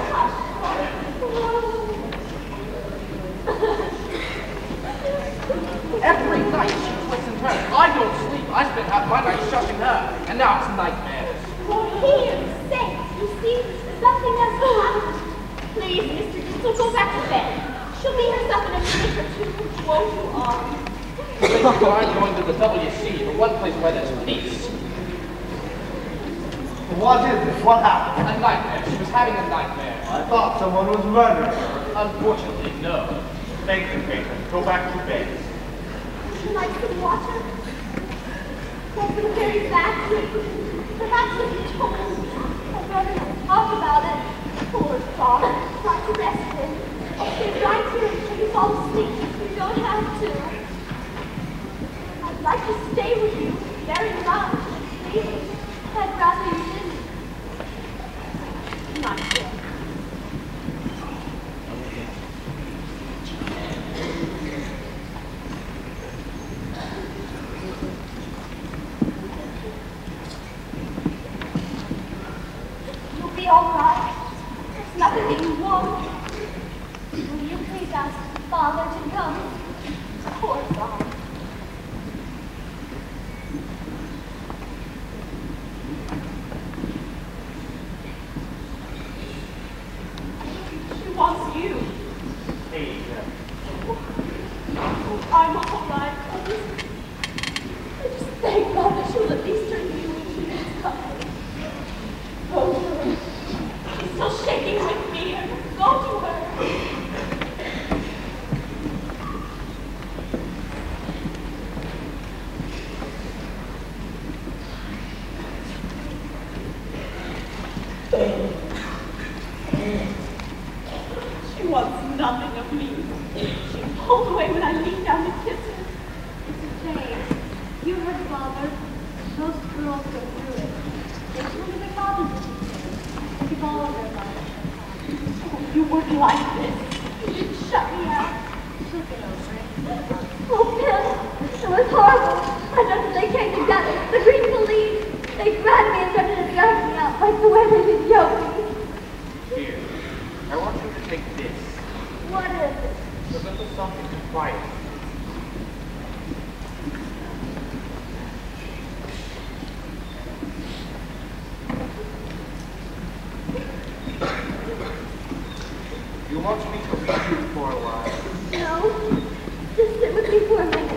Every night she twists and turns. I don't sleep. I spend half my night shushing her. And now it's nightmares. For here's sake, you see, nothing has happened. Please, Mister Distel, go back to bed. She'll be herself in a minute or two. Won't you, Arm? I'm going to the W C, the one place where there's peace. What is this? What happened? A nightmare. She was having a nightmare. I thought someone was murdering her. Unfortunately, no. Thank you, Caitlin. Go back to bed. Would you like some water? Open the very factory. Perhaps if you told I'd rather not talk about it. Poor father, try to rest him. He's right here until you fall asleep. You don't have to. I'd like to stay with you very much. Please, I'd rather you didn't. Not yet. You'll be all right. There's nothing that you won't. Will you please ask Father to come? Poor Father. She wants you. Hey, uh, I'm all right. I just, I just thank God that she'll at least turn you when she gets coming. Go to her. She's still shaking with fear. Go to her. She wants nothing of me. She pulled away when I leaned down to kiss her. Mister James, you heard Father. Most girls go through it. They told me their fathers would be there. They give all of their lives. Oh, you weren't like this. You didn't shut me out. She'll get over it. Oh, Bill, it was horrible. I know that they came together. The Green Police. They grabbed me and started to drag me out like the way they did Yogi. here. I want you to take this. What is it? A little something to quiet. You want me to leave you for a while? No. Just sit with me for a minute.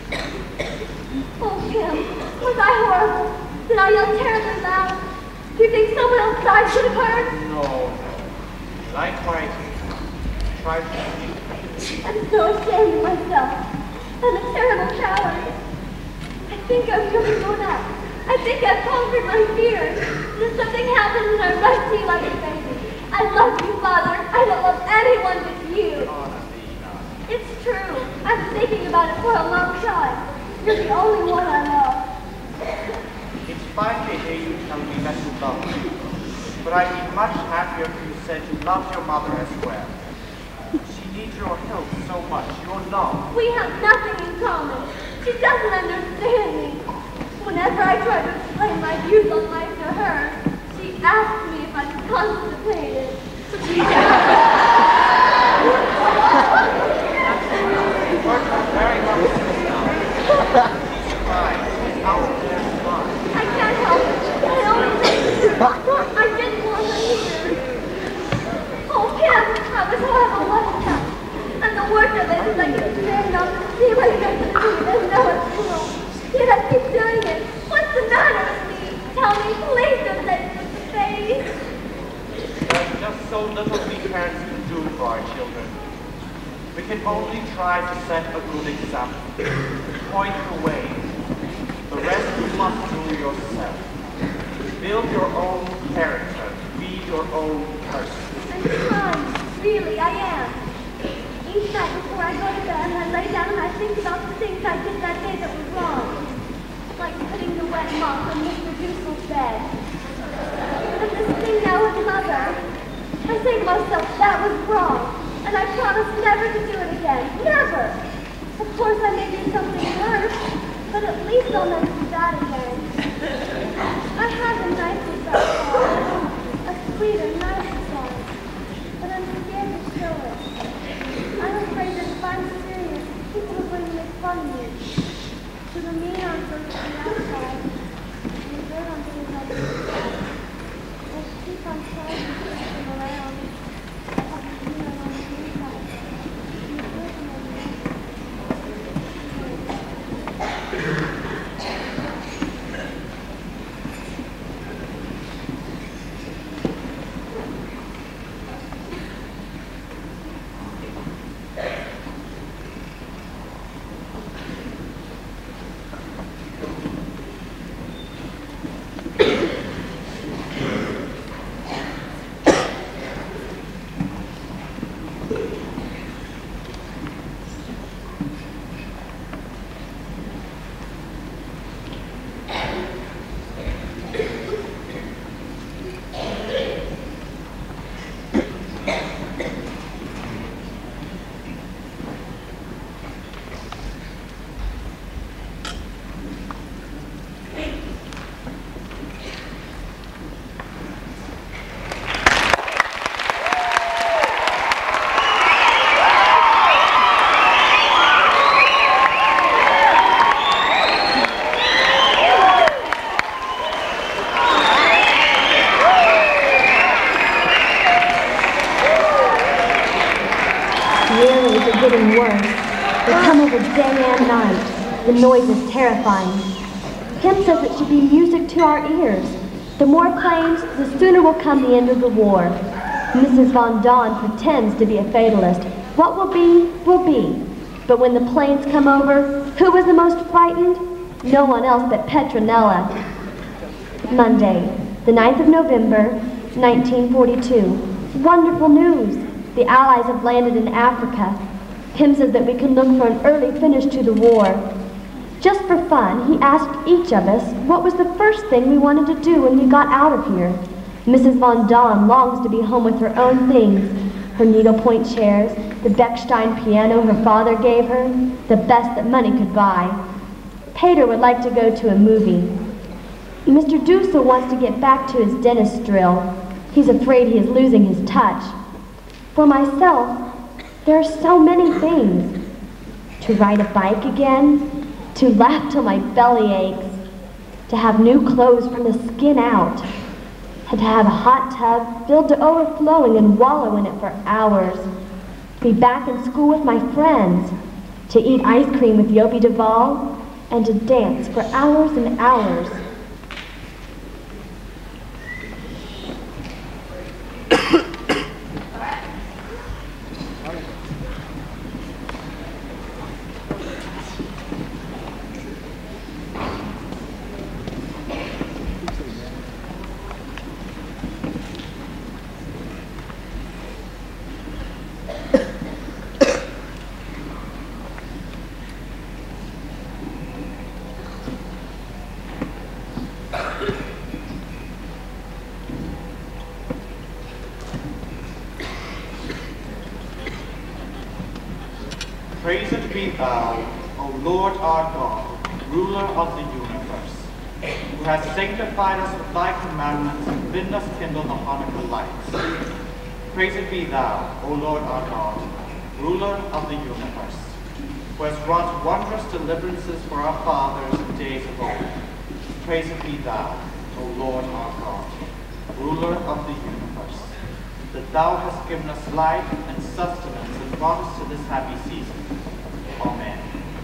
Oh, Kim, was I horrible? Did I yell terribly loud? Do you think someone else died could have heard? No, no. Lie quietly. Try to sleep. I'm so ashamed of myself. I'm a terrible coward. I think I've really grown up. I think I've conquered my fears. And if something happens and I run to you like a baby, I love you, Father. I don't love anyone but you. It's true. I've been thinking about it for a long time. You're the only one I love. It's fine to hear you tell me that you love me, but I'd be much happier if you said you loved your mother as well. She needs your help so much, your love. We have nothing in common. She doesn't understand me. Whenever I try to explain my views on life to her, she asks me if I'm constipated. Very much She's fine. She's out there fine. I can't help it. I only think I didn't want her here. Oh, Pam, I was horrible last time. And the worst of it is I can stand up and see my nothing to do and know it's wrong. Yet I keep doing it. What's the matter with me? Tell me, please don't let me with the face. There's just so little we parents can do for our children. We can only try to set a good example, point the way. The rest you must do yourself. Build your own character, be your own person. I'm trying, really, I am. Each night before I go to bed, I lay down and I think about the things I did that day that were wrong. Like putting the wet mop on Mister Dusel's bed. But this thing now with Mother, I say to myself, that was wrong. And I promise never to do it again. Never! Of course I may do something worse, but at least I'll never do that again. I have a nicer side, a sweeter, nicer side, but I'm scared to show it. I'm afraid that if I'm serious, people are going to make fun of me. To the mean on the outside, and the good on the inside. I'll keep on trying to push them around. Getting worse. They come over day and night. The noise is terrifying. Kim says it should be music to our ears. The more planes, the sooner will come the end of the war. Missus Von Dawn pretends to be a fatalist. What will be, will be. But when the planes come over, who was the most frightened? No one else but Petronella. Monday, the ninth of November, nineteen forty-two. Wonderful news. The Allies have landed in Africa. Kim says that we can look for an early finish to the war. Just for fun, he asked each of us what was the first thing we wanted to do when we got out of here. Missus Von Dawn longs to be home with her own things. Her needlepoint chairs, the Bechstein piano her father gave her, the best that money could buy. Peter would like to go to a movie. Mister Dussel wants to get back to his dentist drill. He's afraid he is losing his touch. For myself, there are so many things. To ride a bike again, to laugh till my belly aches, to have new clothes from the skin out, and to have a hot tub filled to overflowing and wallow in it for hours, be back in school with my friends, to eat ice cream with Yobi Duvall, and to dance for hours and hours. Praised be thou, O Lord our God, ruler of the universe, who has sanctified us with thy commandments and bidden us kindle the Hanukkah lights. Praised be thou, O Lord our God, ruler of the universe, who has wrought wondrous deliverances for our fathers in days of old. Praised be thou, O Lord our God, ruler of the universe, that thou hast given us life and sustenance and brought us to this happy season. Amen.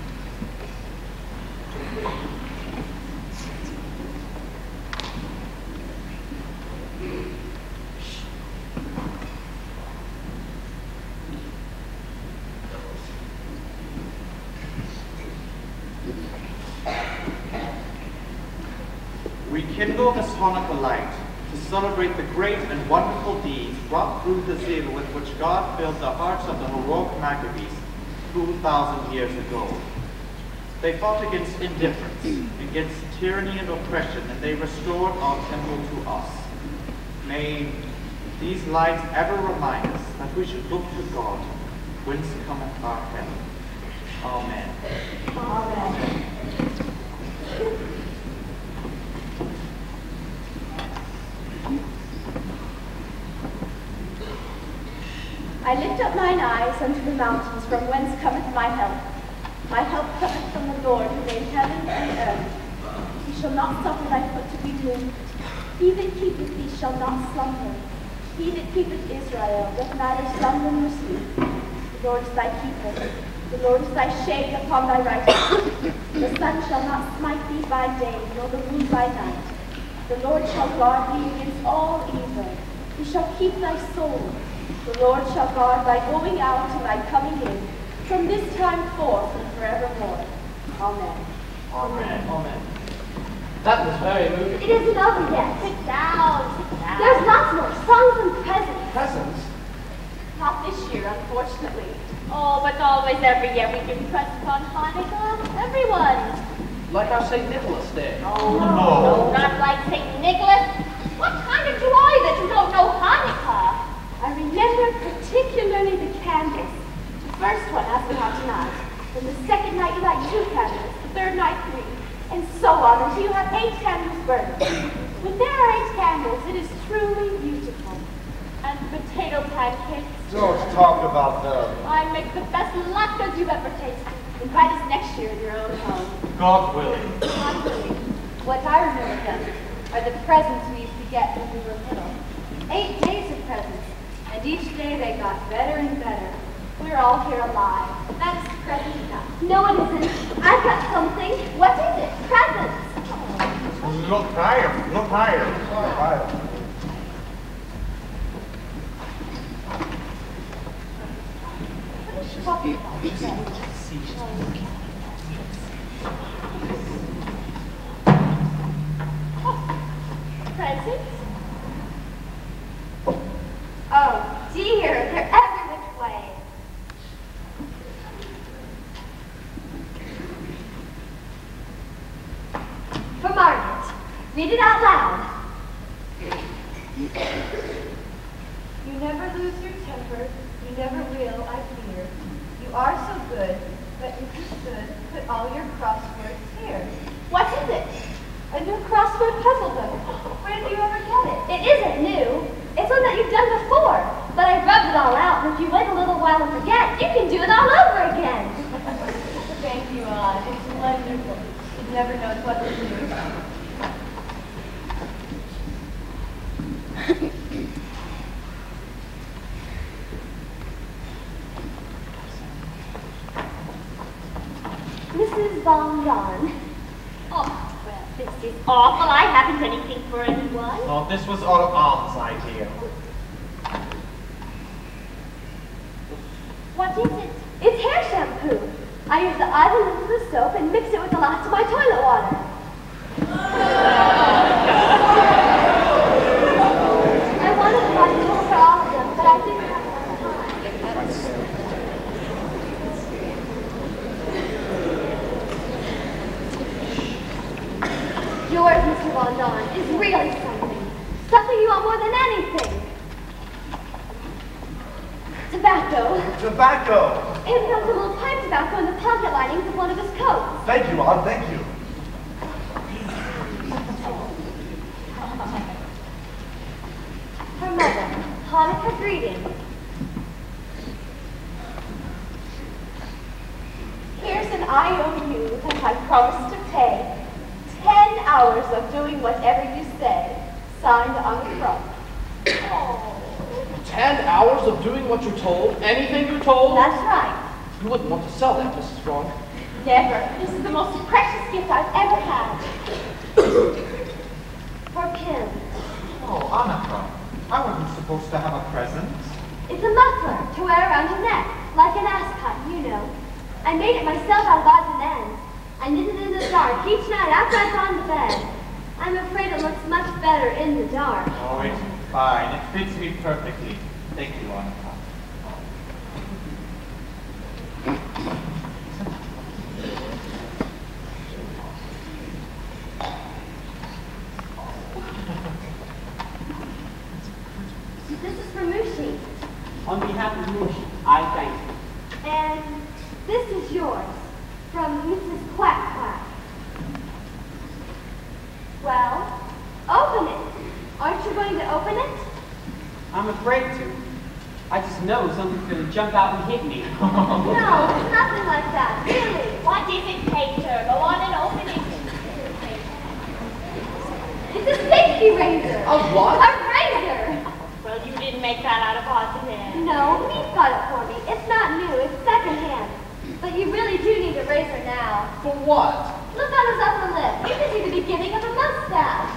We kindle this Hanukkah light to celebrate the great and wonderful deeds wrought through the zeal with which God filled the hearts of the heroic Maccabees two thousand years ago. They fought against indifference, against tyranny and oppression, and they restored our temple to us. May these lights ever remind us that we should look to God, whence cometh our help. Amen. Amen. I lift up mine eyes unto the mountains, from whence cometh my help. My help cometh from the Lord, who made heaven and earth. He shall not suffer thy foot to be moved. He that keepeth thee shall not slumber. He that keepeth Israel doth neither slumber nor sleep. The Lord is thy keeper. The Lord is thy shade upon thy right hand. The sun shall not smite thee by day, nor the moon by night. The Lord shall guard thee against all evil. He shall keep thy soul. The Lord shall guard thy going out and thy coming in, from this time forth and forevermore. Amen. Amen. Amen. That was very moving. It isn't over yet. Sit down. Sit down. There's lots more songs and presents. Presents? Not this year, unfortunately. Oh, but always every year we give presents on Hanukkah. Everyone. Like our Saint Nicholas Day. Oh, no. No, not like Saint Nicholas. What kind of joy that you don't know Hanukkah? I remember particularly the candles. The first one, as we have tonight. Then the second night you light two candles. The third night three. And so on until you have eight candles burning. When there are eight candles, it is truly beautiful. And potato pancakes. Don't talk about them. I make the best latkes you've ever tasted. Invite us next year in your own home. God willing. God willing. What I remember them are the presents we used to get when we were little. Eight days of presents. And each day they got better and better. We're all here alive. That's present enough. No, it isn't. I've got something. What is it? Presents. Oh. Look higher. Look higher. Look higher. What is she talking about? Oh. Presents? Oh dear, they're every which way. For Margaret, read it out loud. You never lose your temper, you never will, I fear. You are so good, but if you should, put all your crosswords here. What is it? A new crossword puzzle book. Where did you ever get it? It isn't new. It's one that you've done before. But I rubbed it all out, and if you wait a little while and forget, you can do it all over again. Thank you, Aunt. It's wonderful. You never know what to do. Missus Von Don. Oh. This is awful. I haven't anything for anyone. Oh, this was all Aunt's idea. What is it? It's hair shampoo. I use the island of the soap and mix it with the last of my toilet water. I wanted to buy a tool for all of them, but I didn't have enough time. Yours, Mister Von Don, is really something. Something you want more than anything. Tobacco. Tobacco. It comes in little pipes about Thank you, Aunt, thank you. Her mother, Hanukkah greeting. Here's an I O U that I promised to pay. Ten hours of doing whatever you say. Signed on the front. Oh. Ten hours of doing what you're told? Anything you're told? That's right. You wouldn't want to sell that, Missus Frog. Never. This is the most precious gift I've ever had. For Kim. Oh, Annika, I wasn't supposed to have a present. It's a muffler to wear around your neck, like an ascot, you know. I made it myself out of odds and ends. I knit it in the dark each night after I've gone to bed. I'm afraid it looks much better in the dark. Oh, it's fine. It fits me perfectly. Thank you, Annika. This is for Mushi. On behalf of Mushi, I thank you. And this is yours, from Missus Quack Quack. Well, open it. Aren't you going to open it? I'm afraid to. I just know something's going to jump out and hit me. No, it's nothing like that, really. What is it, Peter? Go on and open it. It's a safety razor. A what? A razor. Well, you didn't make that out of odds and ends. No, Meat got it for me. It's not new, it's secondhand. But you really do need a razor now. For what? Look on his upper lip. You can see the beginning of a mustache.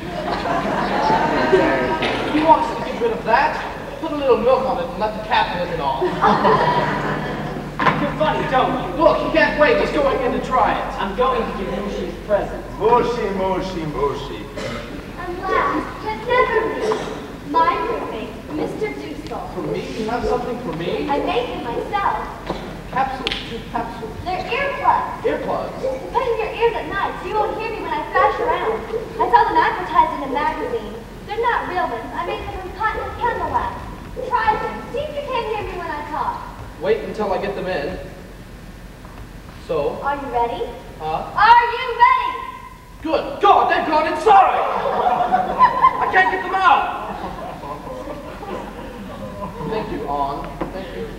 He wants to get rid of that. Put a little milk on it and let the cat lick it off. You're funny, don't you? Look, he can't wait. He's going in to try it. I'm going to give Mushi his present. Mushi, mushi, mushi. And last, but never least, my roommate, Mister Dussel. For me? You have something for me? I made them myself. Capsules. Two capsules. They're earplugs. Earplugs. To put in your ears at night so you won't hear me when I thrash around. I saw them advertised in a magazine. They're not real ones. I made them from cotton and candle wax. Try them. See if you can't hear me when I talk. Wait until I get them in. So? Are you ready? Huh? Are you ready? Good God, they've gone inside! I can't get them out! Thank you, Ann. Thank you.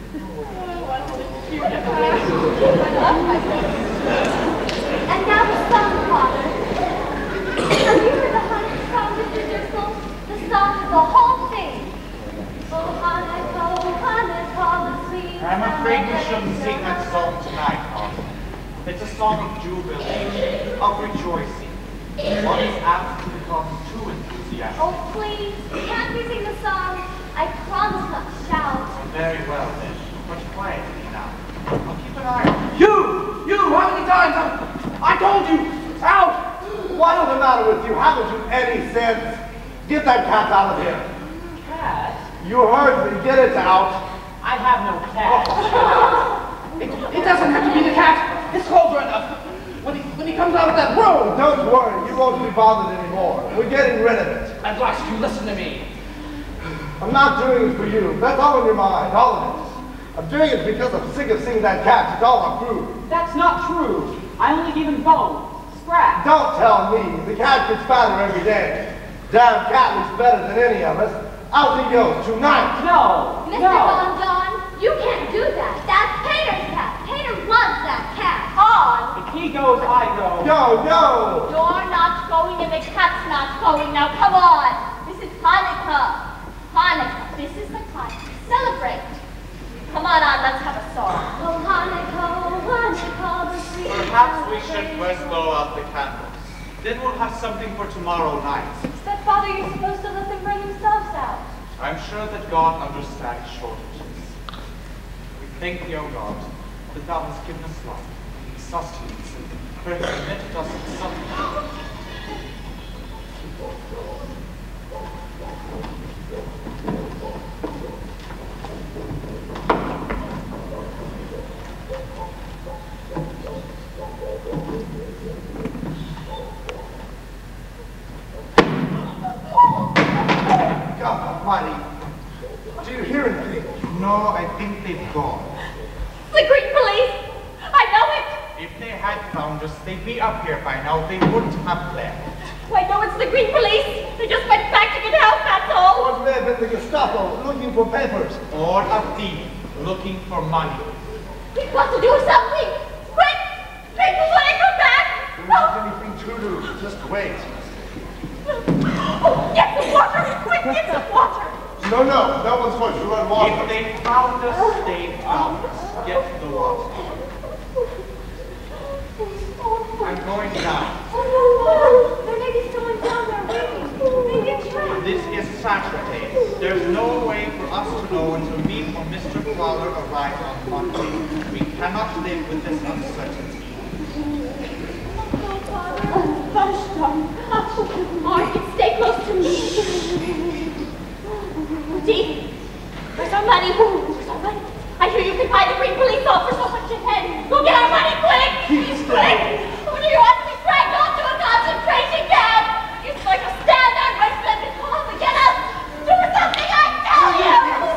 And now the song, Father. Have you heard the Hanukkah song, Mister Dussel? The song is the whole thing. Oh, Hanukkah, oh, Hanukkah, the sweet. I'm afraid we shouldn't sing that song tonight, Annika. It's a song of jubilee, of rejoicing. One is apt to become too enthusiastic. Oh, please, can't we sing the song? I promise not to shout. Very well, then. But quietly now. I'll keep an eye on you. You! You! How many times have I told you? Out! What's the matter with you? Haven't you any sense? Get that cat out of here. Cat? You heard me. Get it out. I have no cat. It, it doesn't have to be the cat. It's cold right enough. When he, when he comes out of that room. Don't worry. You won't be bothered anymore. We're getting rid of it. At last you listen to me. I'm not doing it for you. That's all in your mind. All of it. I'm doing it because I'm sick of seeing that cat. It's all approved. That's not true. I only give him bone. Scrap. Don't tell me. The cat gets fatter every day. Damn cat looks better than any of us. Out he goes tonight. No. Mister No. Don Don, you can't do that. That's Pater's cat. Pater loves that cat. On. If he goes, I go. No, no. You're not going and the cat's not going. Now, come on. This is Hanukkah. Hanukkah. This is the time to celebrate. Come on, on, let's have a song. Oh, Hanukkah, Hanukkah, the sweet. Perhaps we should first blow out the candles. Then we'll have something for tomorrow night. But Father, you're supposed to let them bring themselves out. I'm sure that God understands shortages. We thank thee, O God, that thou hast given us life, sustenance, and permitted us something. God almighty. Do you hear anything? No, I think they've gone. The Greek police! I know it! If they had found found us, they'd be up here by now. They wouldn't have left. Why, no, it's the Green Police. They just went back to get help, that's all. One man with the Gestapo looking for papers. Or a thief looking for money. We've got to do something. Quick! Quick before they come back! There isn't anything to do. Just wait. Oh, get some water! Quick, get some water! No, no. No one's going to run water. If they found us, they found us. Get the water. I'm going down. Oh, no, there may be someone down there waiting. Maybe a trap. This is Saturday. There's no way for us to know until me or Mister Fowler arrive on Monday. We cannot live with this uncertainty. Hush, darling. Margaret, stay close to me. Dee, where's our money? Where's our money? I hear you can buy the Green Police officer so much ahead. Go get our money, quick! Quick! Who do you want to be dragged off to a concentration camp? You're supposed to stand there and wait for them to come and get us! Do something, I tell you!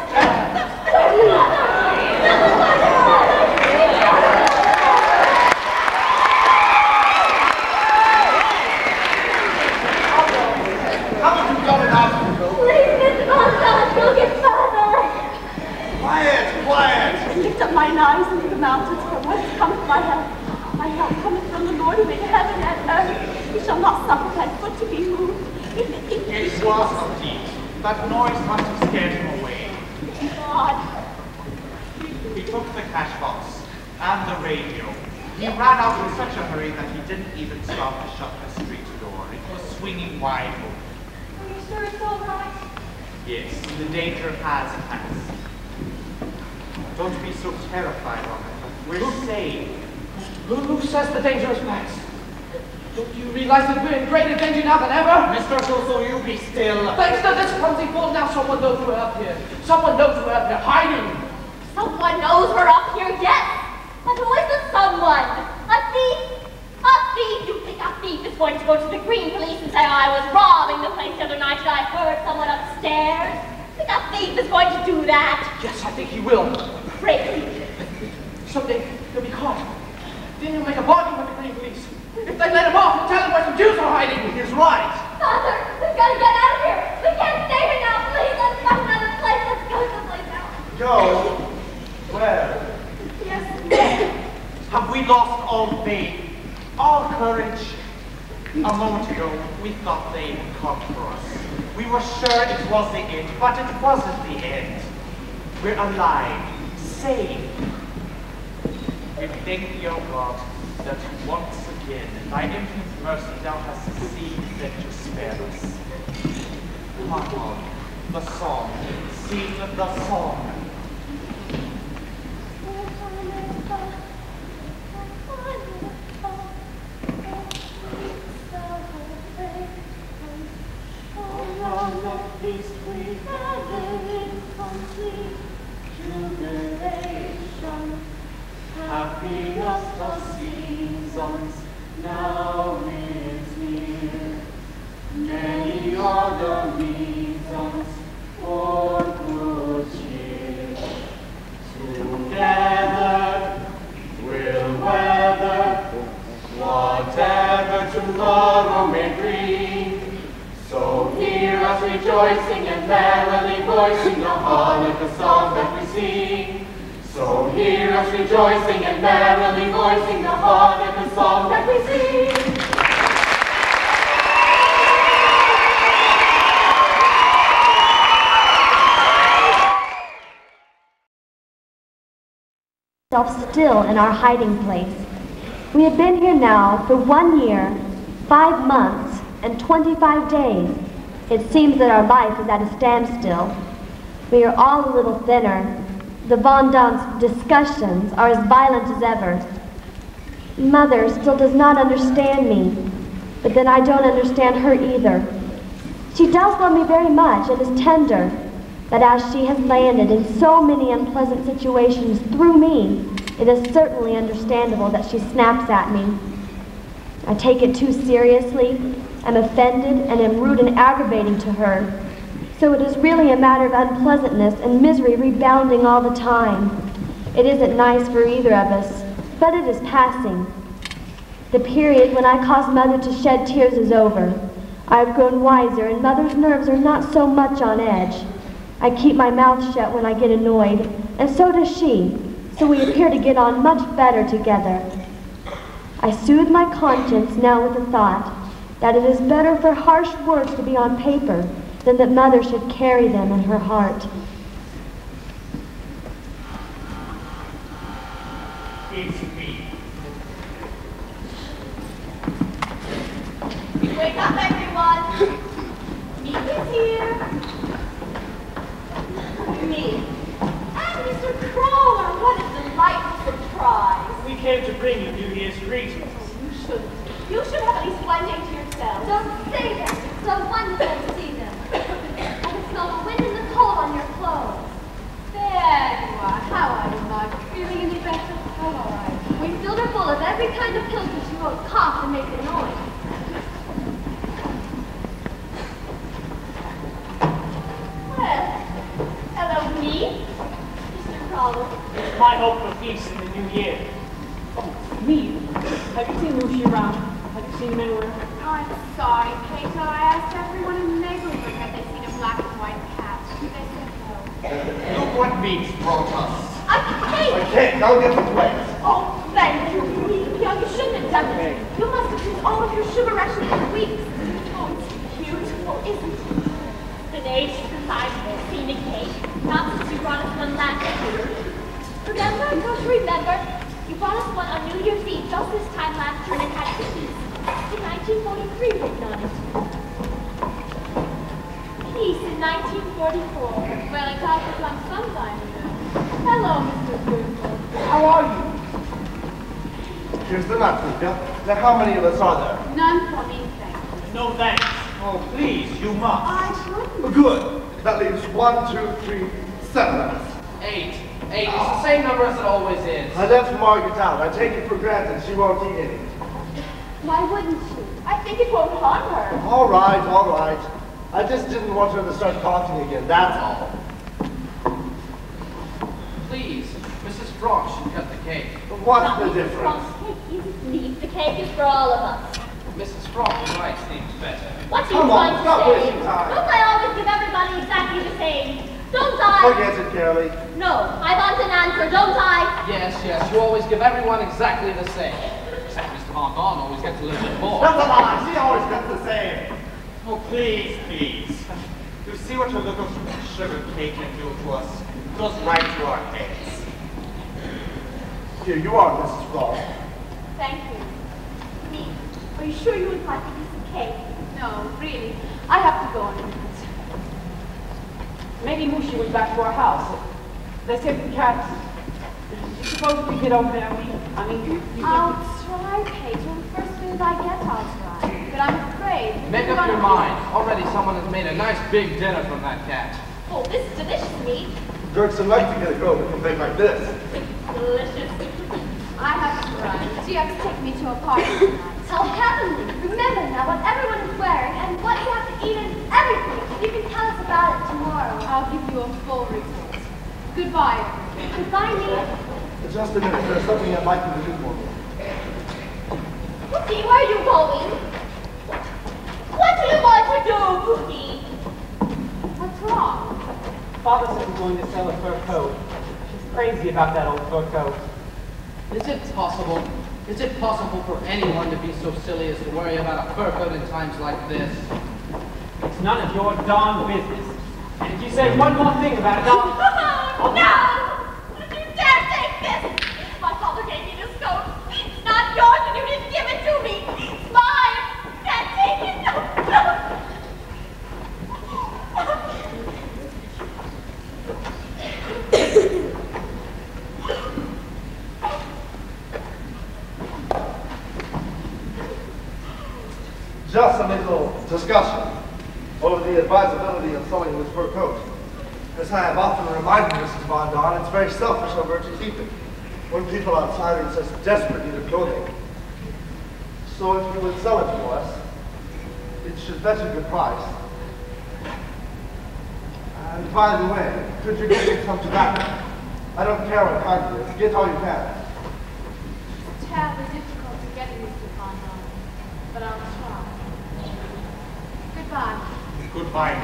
Haven't you got an hospital? Please, Mister Gonzalez, go get Father! Quiet, quiet! I lift up mine eyes into the mountains, from whence cometh my help. My help cometh from the Lord who made heaven and earth. He shall not suffer thy foot to be moved. If it be It was indeed. That noise must have scared him away. God. He took the cash box and the radio. He ran out in such a hurry that he didn't even stop to shut the street door. It was swinging wide open. Are you sure it's all right? Yes, the danger has passed. Don't be so terrified of it. We're safe. Who, who says the danger is past? Don't you realize that we're in greater danger now than ever? Mister Soso, you be still. Thanks to this clumsy fool, now someone knows we're up here. Someone knows we're up here, hiding. Someone knows we're up here, yes. But who is the someone? A thief? A thief? You think a thief is going to go to the Green Police and say, I was robbing the place the other night and I heard someone upstairs? You think a thief is going to do that? Yes, I think he will. Crazy. Someday he'll be caught. Then he'll make a bargain with the Green Police. If they let him off, he'll tell them where some Jews are hiding. He's right. Father, we've got to get out of here. We can't stay here now. Please, let's find another place. Let's go someplace else. Go? Where? Yes, there. Have we lost all faith, all courage? A moment ago, we thought they had come for us. We were sure it was the end, but it wasn't the end. We're alive, safe. We thank thee, O God, that once again, in thy infinite mercy, thou hast seen fit to spare us. Come on, the song, sing the song. Peace we gather in complete jubilation. Happiness the seasons now is near. Many are the reasons for good cheer. Together we'll weather whatever tomorrow may bring. So hear us rejoicing and merrily voicing the heart of the song that we sing. So hear us rejoicing and merrily voicing the heart of the song that we sing. Still in our hiding place. We have been here now for one year, five months, and twenty-five days. It seems that our life is at a standstill. We are all a little thinner. The Vendan's discussions are as violent as ever. Mother still does not understand me, but then I don't understand her either. She does love me very much and is tender, but as she has landed in so many unpleasant situations through me, it is certainly understandable that she snaps at me. I take it too seriously, am offended, and am rude and aggravating to her. So it is really a matter of unpleasantness and misery rebounding all the time. It isn't nice for either of us, but it is passing. The period when I caused Mother to shed tears is over. I've grown wiser, and Mother's nerves are not so much on edge. I keep my mouth shut when I get annoyed, and so does she, so we appear to get on much better together. I soothe my conscience now with the thought that it is better for harsh words to be on paper than that Mother should carry them in her heart. It's me. Wake up, everyone! Meet is here. Me. And Mister Crawler, what a delightful surprise. We came to bring you New Year's greetings. You shouldn't. You should have at least one day to yourself. Don't say that. It's so wonderful to see them. I can smell the wind and the cold on your clothes. There you are. How are you, Margaret? Feeling any better? I'm all right. We filled her full of every kind of pills she won't cough and make a noise. Well, hello, me, Mister Crawler. It's my hope for peace in the new year. Oh, me? Have you seen Lucy around? Have you seen him anywhere? I'm sorry, Cato. I asked everyone in the neighborhood had they seen a black and white cat. They said no. Look what meat brought us. A cake! I can't, don't get the place. Oh, thank you. Yeah, you shouldn't have done it. You must have used all of your sugar rations for weeks. Oh, it's beautiful, isn't it? An age since I've seen a cake. Not since you brought us one last year. Remember? Don't you remember? You brought us one on New Year's Eve just this time last year and it had peace. In nineteen forty-three written on it. Peace in nineteen forty-four. Well, it has to come sometime, you know. Hello, Mister Goodman. How are you? Here's the nut, Luca. Now, how many of us are there? None for me, thank you. No thanks. Oh, please, you must. I wouldn't. Good. That leaves one, two, three, seven of us. Eight. Eight. It's the same number as it always is. I left Margaret out. I take it for granted she won't eat any. Why wouldn't you? I think it won't harm her. All right, all right. I just didn't want her to start coughing again, that's all. Please, Missus Frog should cut the cake. What's Not the Missus difference? Frog's cake isn't neat. The cake is for all of us. Missus Frog writes things better. What are you Come on, trying to stop say? wasting time. Don't I always give everybody exactly the same? Don't I? Forget it, Carolee. No, I want an answer, don't I? Yes, yes, you always give everyone exactly the same. Except Mister Von Don always gets a little bit more. That's a lie. She always gets the same. Oh, please, please. You see what a little sugar cake can do to us? It goes right to our heads. Here you are, Missus Frog. Thank you. Me, are you sure you would like a piece of cake? No, really. I have to go in a minute. Maybe Mushi went back to our house. They said the cat. You suppose we get over there? I mean, I mean, you, you I'll try, Cato. The first minute I get, I'll try. But I'm afraid. Make up your mind. Already someone has made a nice big dinner from that cat. Oh, this is delicious meat. Jerks would like to get a girl with a thing like this. Delicious. I have to run. So you have to take me to a party tonight. How heavenly. Remember now what everyone is wearing and what you have to eat and everything. You can tell us about it tomorrow. I'll give you a full report. Goodbye, everyone. Goodbye, Nate. Just a minute. There's something I'd like you to do for me. Pookie, where are you going? What do you want to do, Pookie? What's wrong? Father said we're going to sell a fur coat. She's crazy about that old fur coat. Is it possible? Is it possible for anyone to be so silly as to worry about a fur coat in times like this? It's none of your darn business. And if you say one more thing about it, I'll... No! Don't you dare take this! My father gave me this coat. It's not yours and you didn't give it to me. It's mine! You can't take it! No! No! Just a little discussion over the advisability of selling this fur coat. As I have often reminded Missus Von Don, it's very selfish of her to keep it when people outside are in such desperate need of clothing. So if you would sell it to us, it should fetch a good price. And by the way, could you get me some tobacco? I don't care what kind it is. Get all you can. It's terribly difficult to get you, Mister Bonbon, but I'll try. Goodbye. Goodbye.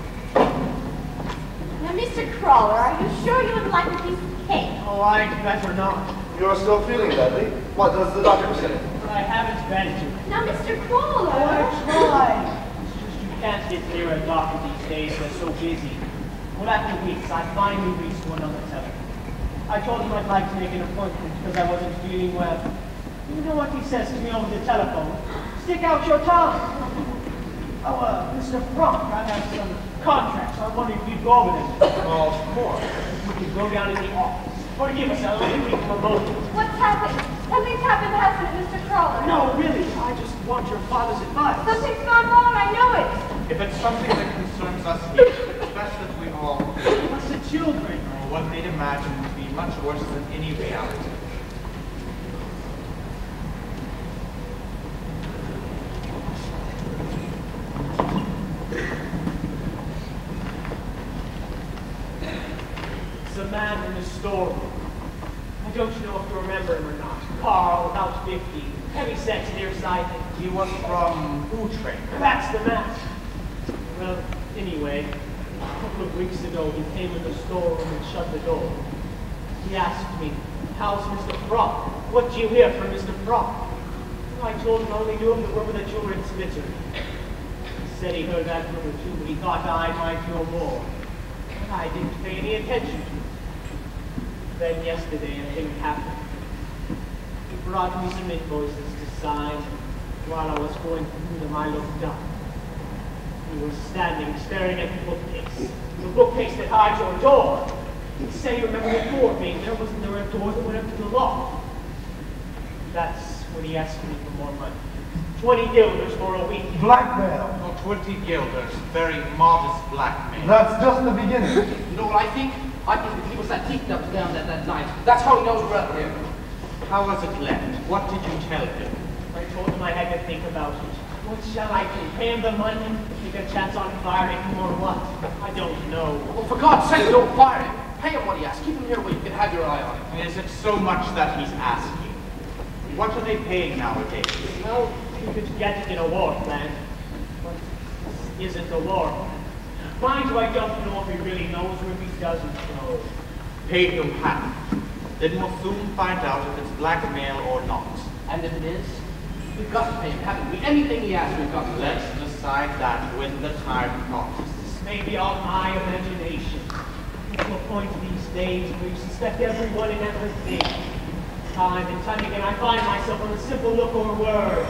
Now, Mister Crawler, are you sure you would like a piece of cake? Oh, I'd better not. You're still feeling badly? What does the doctor say? But I haven't been to it. Now, Mister Crawler! Oh, I tried. It's just you can't get near a doctor these days. They're so busy. Well, after weeks, I finally reached one on the telephone. I told him I'd like to make an appointment because I wasn't feeling well. You know what he says to me over the telephone? Stick out your tongue. Oh, uh, Mister Frunk, I have some contracts. I wonder if you'd go over them. Well, of course. We could go down to the office. Forgive us, I'll only be for a moment. What's happened? Something's happened, hasn't it, Mister Crawler? No, really, I just want your father's advice. Something's gone wrong, I know it. If it's something that concerns us here, it's best that we all... What's the children? Or what they'd imagine would be much worse than any reality. It's a man in the storeroom. I don't know if you remember him or not. Carl, about fifty, heavy-set nearsighted. He was from Utrecht. That's the man. Well, anyway, a couple of weeks ago, he came in the storeroom and shut the door. He asked me, how's Mister Frog? What do you hear from Mister Frog? I told him I only knew him to rumor that you were in Switzerland. He said he heard that rumor too, but he thought I might know more. But I didn't pay any attention to it. Then yesterday, a thing happened. He brought me some invoices to sign. While I was going through them, I looked up. He was standing, staring at the bookcase. The bookcase that hides your door. He said he remembered the door being there. Wasn't there a door that went up to the loft? That's when he asked me for more money. Twenty guilders for a week. Blackmail. No, twenty guilders. Very modest blackmail. That's just the beginning. You know what I think? I think that he was that teeth that was down that, that night. That's how he knows we're up here. How was it left? What did you tell him? I told him I had to think about it. What shall I do? Pay him the money? Take a chance on firing him or what? I don't know. Well, for God's sake, don't fire him. Pay him what he asks. Keep him here where you can have your eye on him. Is it so much that he's asking? What are they paying nowadays? Well, you could get it in a war plan. But this isn't a war. Mind you, I don't know if he really knows or if he doesn't know. Pay him half. Then we'll soon find out if it's blackmail or not. And if it is, we've got to pay him, haven't we? Anything he asks, we've got to let him. Let's decide that when the time comes. This may be all my imagination. To a point these days where you suspect everyone and everything. Time and time again, I find myself on a simple look or word.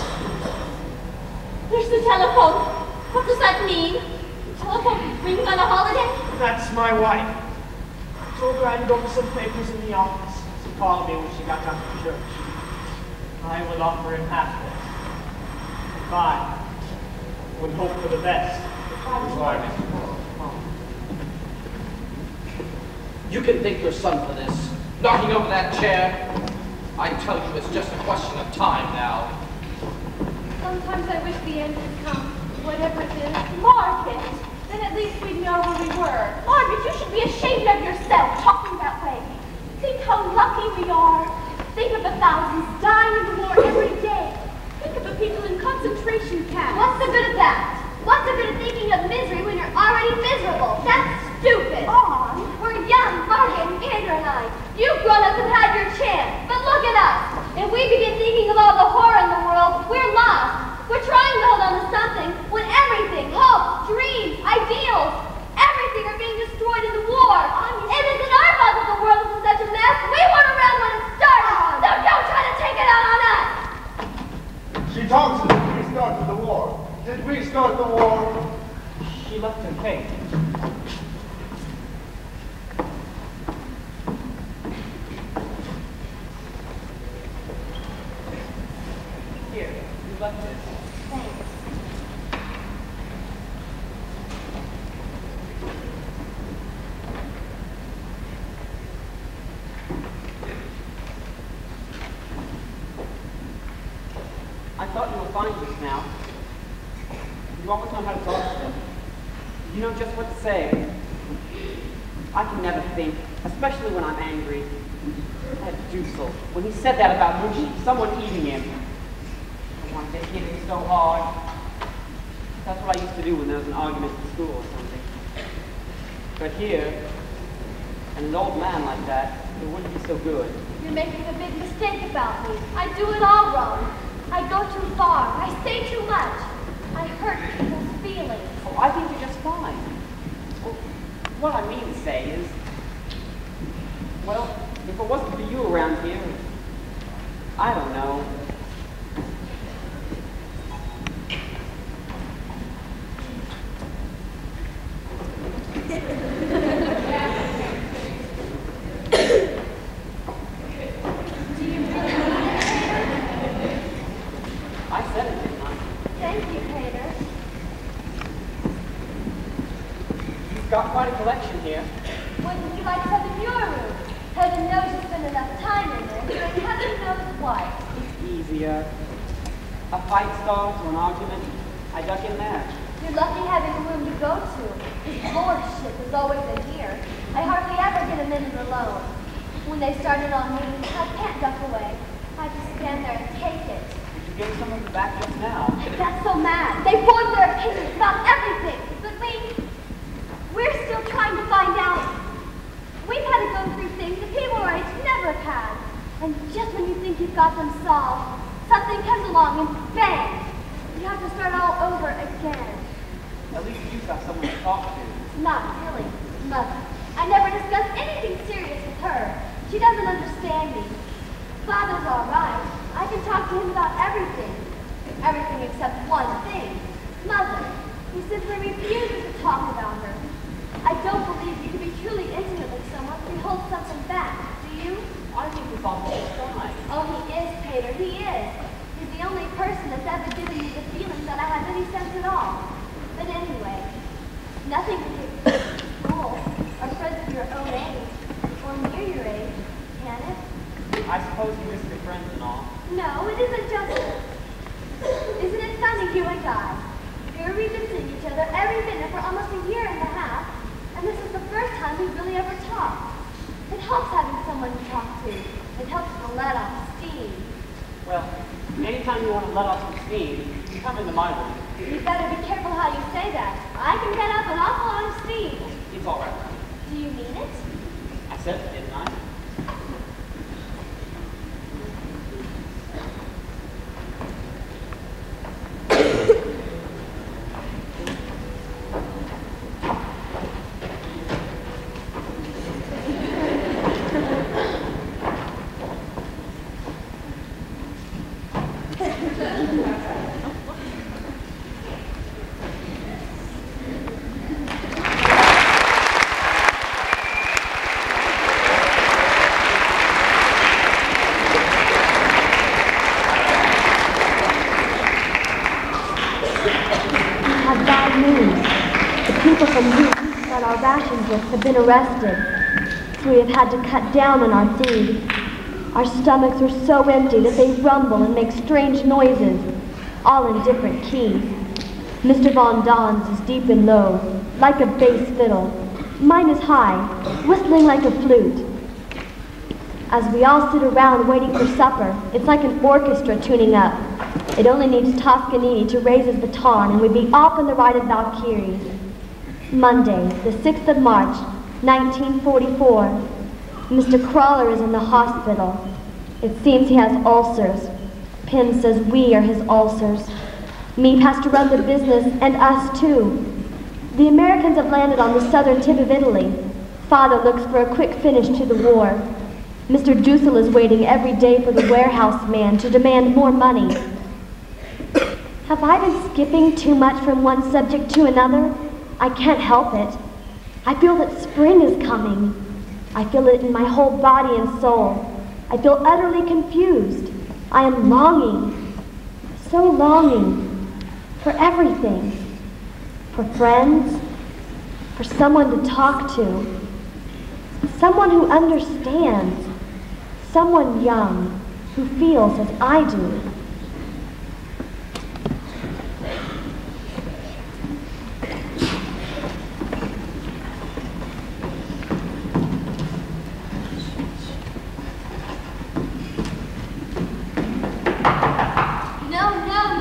There's the telephone. What does that mean? Telephone ringing on a holiday? That's my wife. I told her I had over some papers in the office. She called me when she got down to church. I will offer him half this. Goodbye. Would hope for the best. Goodbye, Mister Moore. You can thank your son for this. Knocking over that chair. I tell you, it's just a question of time now. Sometimes I wish the end would come, whatever it is. Margaret! Then at least we'd know where we were. Margaret, you should be ashamed of yourself, talking that way. Think how lucky we are. Think of the thousands dying in the war every day. Think of the people in concentration camps. What's the good of that? What's the good of thinking of misery when you're already miserable? That's stupid. On. We're young, Margaret, Andrew and I. You've grown up and had your chance. But look at us. If we begin thinking of all the horror in the world, we're lost. We're trying to hold on to something when everything, hope, dreams, ideals, everything are being destroyed in the war. It isn't our fault that the world is in such a mess. We weren't around when it started. So don't try to take it out on us. She talks as if we started the war. Did we start the war? She left him paid. Here, you left this. Thanks. I thought you were fine just now. You always know how to talk to them. You know just what to say. I can never think, especially when I'm angry. That Dussel, when he said that about Mushi, someone eating him, want to hit it so hard. That's what I used to do when there was an argument in school or something. But here, and an old man like that, it wouldn't be so good. You're making a big mistake about me. I do it all wrong. I go too far. I say too much. I hurt people's feelings. Oh, I think you're just fine. Well, what I mean to say is, well, if it wasn't for you around here, I don't know. Got quite a collection here. Wouldn't you like some in your room? Heaven knows you spend enough time in there, doing heaven knows what. It's easier. A fight starts or an argument, I duck in there. You're lucky having a room to go to. This lordship is always in here. I hardly ever get a minute alone. When they started on me, I can't duck away. I just stand there and take it. Did you get some of them back just now? I got so mad. They formed their opinions about everything. But we... We're still trying to find out. We've had to go through things that people our age never had. And just when you think you've got them solved, something comes along and bang! You have to start all over again. At least you've got someone to talk to. Not really, Mother. I never discuss anything serious with her. She doesn't understand me. Father's all right. I can talk to him about everything. Everything except one thing. Mother. He simply refuses to talk about her. I don't believe you can be truly intimate with someone if he holds something back. Do you? I think he's on both sides. Oh, he is, Pater. He is. He's the only person that's ever given me the feeling that I have any sense at all. But anyway, nothing can take place in school or friends of your own age or near your age, can it? I suppose you miss your friends and all. No, it isn't just... Isn't it funny, you and I? Here we've been seeing each other every minute for almost a year and a half, and this is the first time we've really ever talked. It helps having someone to talk to. It helps to let off steam. Well, anytime you want to let off some steam, you come into my room. You better be careful how you say that. I can get up an awful lot of steam. It's all right. Do you mean it? I said it, didn't I? Have been arrested, so we have had to cut down on our food. Our stomachs are so empty that they rumble and make strange noises, all in different keys. Mister Von Don's is deep and low, like a bass fiddle. Mine is high, whistling like a flute. As we all sit around waiting for supper, it's like an orchestra tuning up. It only needs Toscanini to raise his baton and we'd be off on the ride of Valkyries. Monday, the sixth of March, nineteen forty-four. Mister Crawler is in the hospital. It seems he has ulcers. Pym says we are his ulcers. Meep has to run the business, and us too. The Americans have landed on the southern tip of Italy. Father looks for a quick finish to the war. Mister Dussel is waiting every day for the warehouse man to demand more money. Have I been skipping too much from one subject to another? I can't help it. I feel that spring is coming. I feel it in my whole body and soul. I feel utterly confused. I am longing, so longing, for everything. For friends, for someone to talk to, someone who understands, someone young who feels as I do. No, no,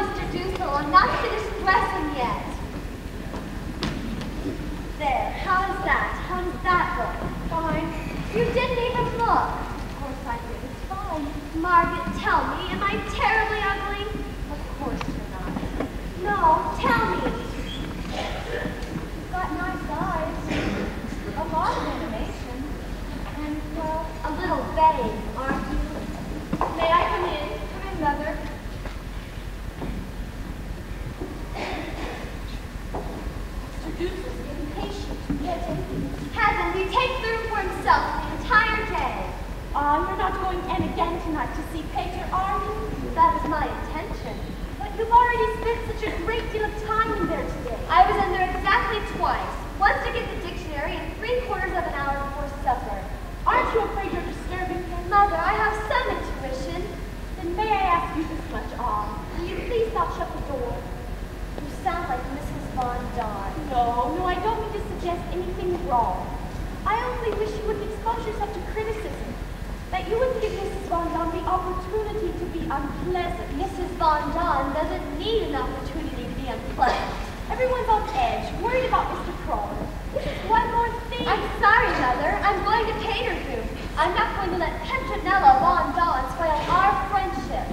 my intention. But you've already spent such a great deal of time in there today. I was in there exactly twice. Once to get the dictionary and three quarters of an hour before supper. Aren't you afraid you're disturbing him? Mother, I have some intuition. Then may I ask you this much, Anne? Will you please not shut the door? You sound like Missus Von Don. No, no, I don't mean to suggest anything wrong. I only wish you wouldn't expose yourself to criticism. That you wouldn't give Missus Von Don the opportunity to be unpleasant. Missus Von Don doesn't need an opportunity to be unpleasant. Everyone's on edge, worried about Mister Crawler. This is one more thing. I'm sorry, Mother. I'm going to Pater's room. I'm not going to let Petronella Von Don spoil our friendship.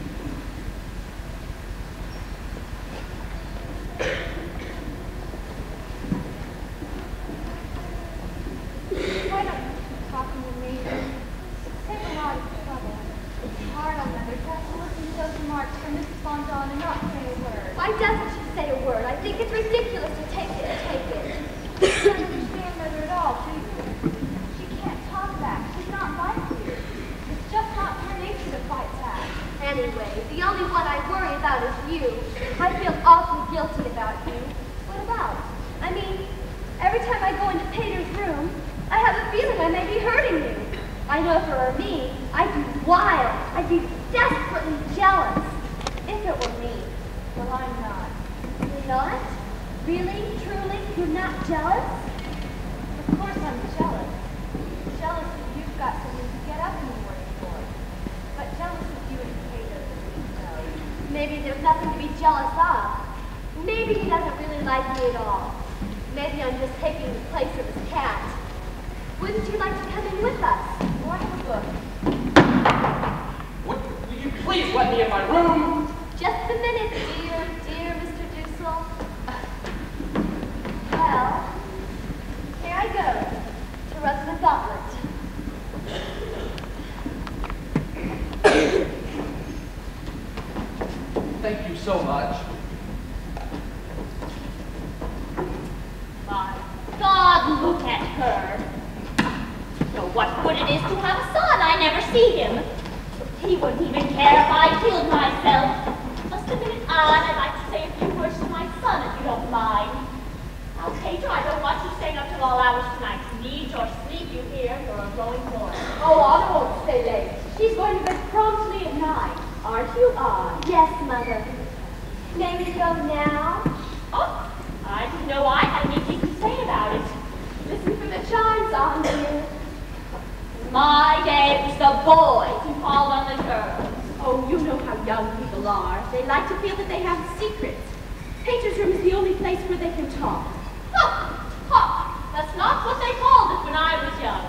Why don't you keep talking to me? Take a lot of trouble. It's hard on Mother to have to listen to those remarks from Missus Von Don and not say a word. Why doesn't she say a word? I think it's ridiculous to take it and take it. You don't understand Mother at all, do you? She can't talk back. She's not like you. It's just not her nature to fight back. Anyway, the only one I worry about is you. I feel awfully guilty about you. What about? I mean, every time I go into Pater's room, I have a feeling I may be hurting you. I know if it were me, I'd be wild. I'd be desperately jealous. If it were me. Well, I'm not. You're not? Really? Truly? You're not jealous? Of course I'm jealous. Jealous that you've got something to get up in the morning for. But jealous of you and Pater. No. Maybe there's nothing to be jealous of. Maybe he doesn't really like me at all. Maybe I'm just taking the place of his cat. Wouldn't you like to come in with us? Or have a book? Would, will you please let me in my room? Just a minute, dear, dear Mister Dussel. Well, here I go, to run the gauntlet. Thank you so much. My God, look at her. Know what good it is to have a son. I never see him. He wouldn't even care if I killed myself. Just a minute, Anne. I'd like to say a few words to my son, if you don't mind. Now, Pater, I don't want you staying up till all hours tonight. Need your sleep, you hear? You're a growing boy. Oh, Anna won't stay late. She's going to bed promptly at nine. Aren't you, Anne? Yes, Mother. May we go now? Oh, I didn't know I had anything to say about it. Listen for the chimes, Anne, dear. My day it was the boys who called on the girls. Oh, you know how young people are. They like to feel that they have secrets. Pater's room is the only place where they can talk. Ha! Ha! That's not what they called it when I was young.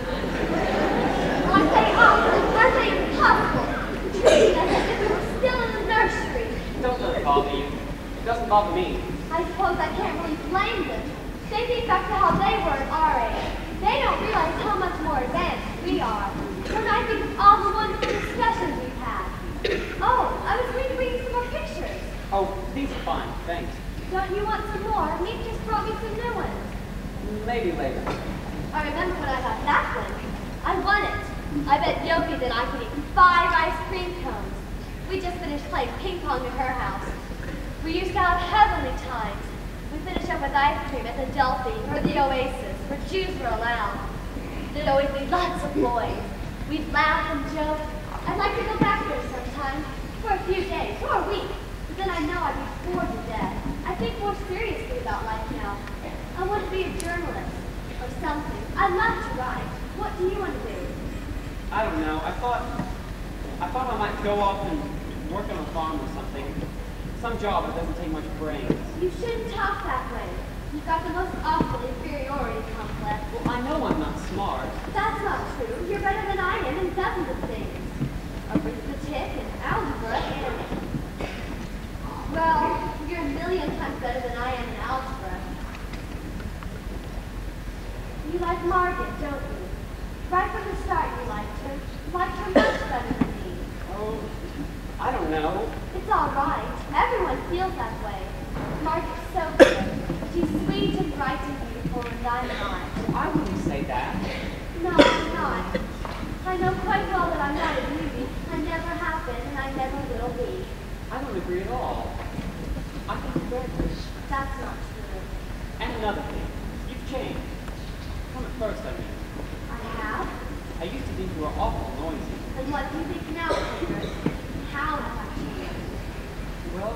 Aren't they awful? Aren't they impossible? Treating us as if we were still in the nursery. Don't let it bother you. It doesn't bother me. I suppose I can't really blame them. They think back to how they were at our age. They don't realize how much more advanced we are. When I think of all the wonderful discussions we've had. Oh, I was going to bring you some more pictures. Oh, these are fine, thanks. Don't you want some more? Meek just brought me some new ones. Maybe later. I remember when I got that one. I won it. I bet Yopi that I could eat five ice cream cones. We just finished playing ping pong at her house. We used to have heavenly times. We finished up with ice cream at the Delphi or the Oasis, where Jews were allowed. There'd always be lots of boys. We'd laugh and joke. I'd like to go back there sometime, for a few days, or a week. But then I know I'd be bored to death. I think more seriously about life now. I want to be a journalist, or something. I'd love to write. What do you want to do? I don't know. I thought, I thought I might go off and work on a farm or something. Some job that doesn't take much brains. You shouldn't talk that way. You've got the most awful inferiority complex. Well, I know I'm not smart. That's not true. You're better than I am in dozens of things. Arithmetic and algebra and... Well, you're a million times better than I am in algebra. You like Margaret, don't you? Right from the start you liked her. You liked her much better than me. Oh, I don't know. It's all right. Everyone feels that way. Margaret's so good. She's sweet and bright and beautiful, and I'm not. I wouldn't say that. No, I'm not. I know quite well that I'm not a beauty. I never have been, and I I never will be. I don't agree at all. I think you're very good. That's not true. And another thing, you've changed. From at first, I mean. I have? I used to think you were awful noisy. And what do you think now, Peter? How have I changed? Well,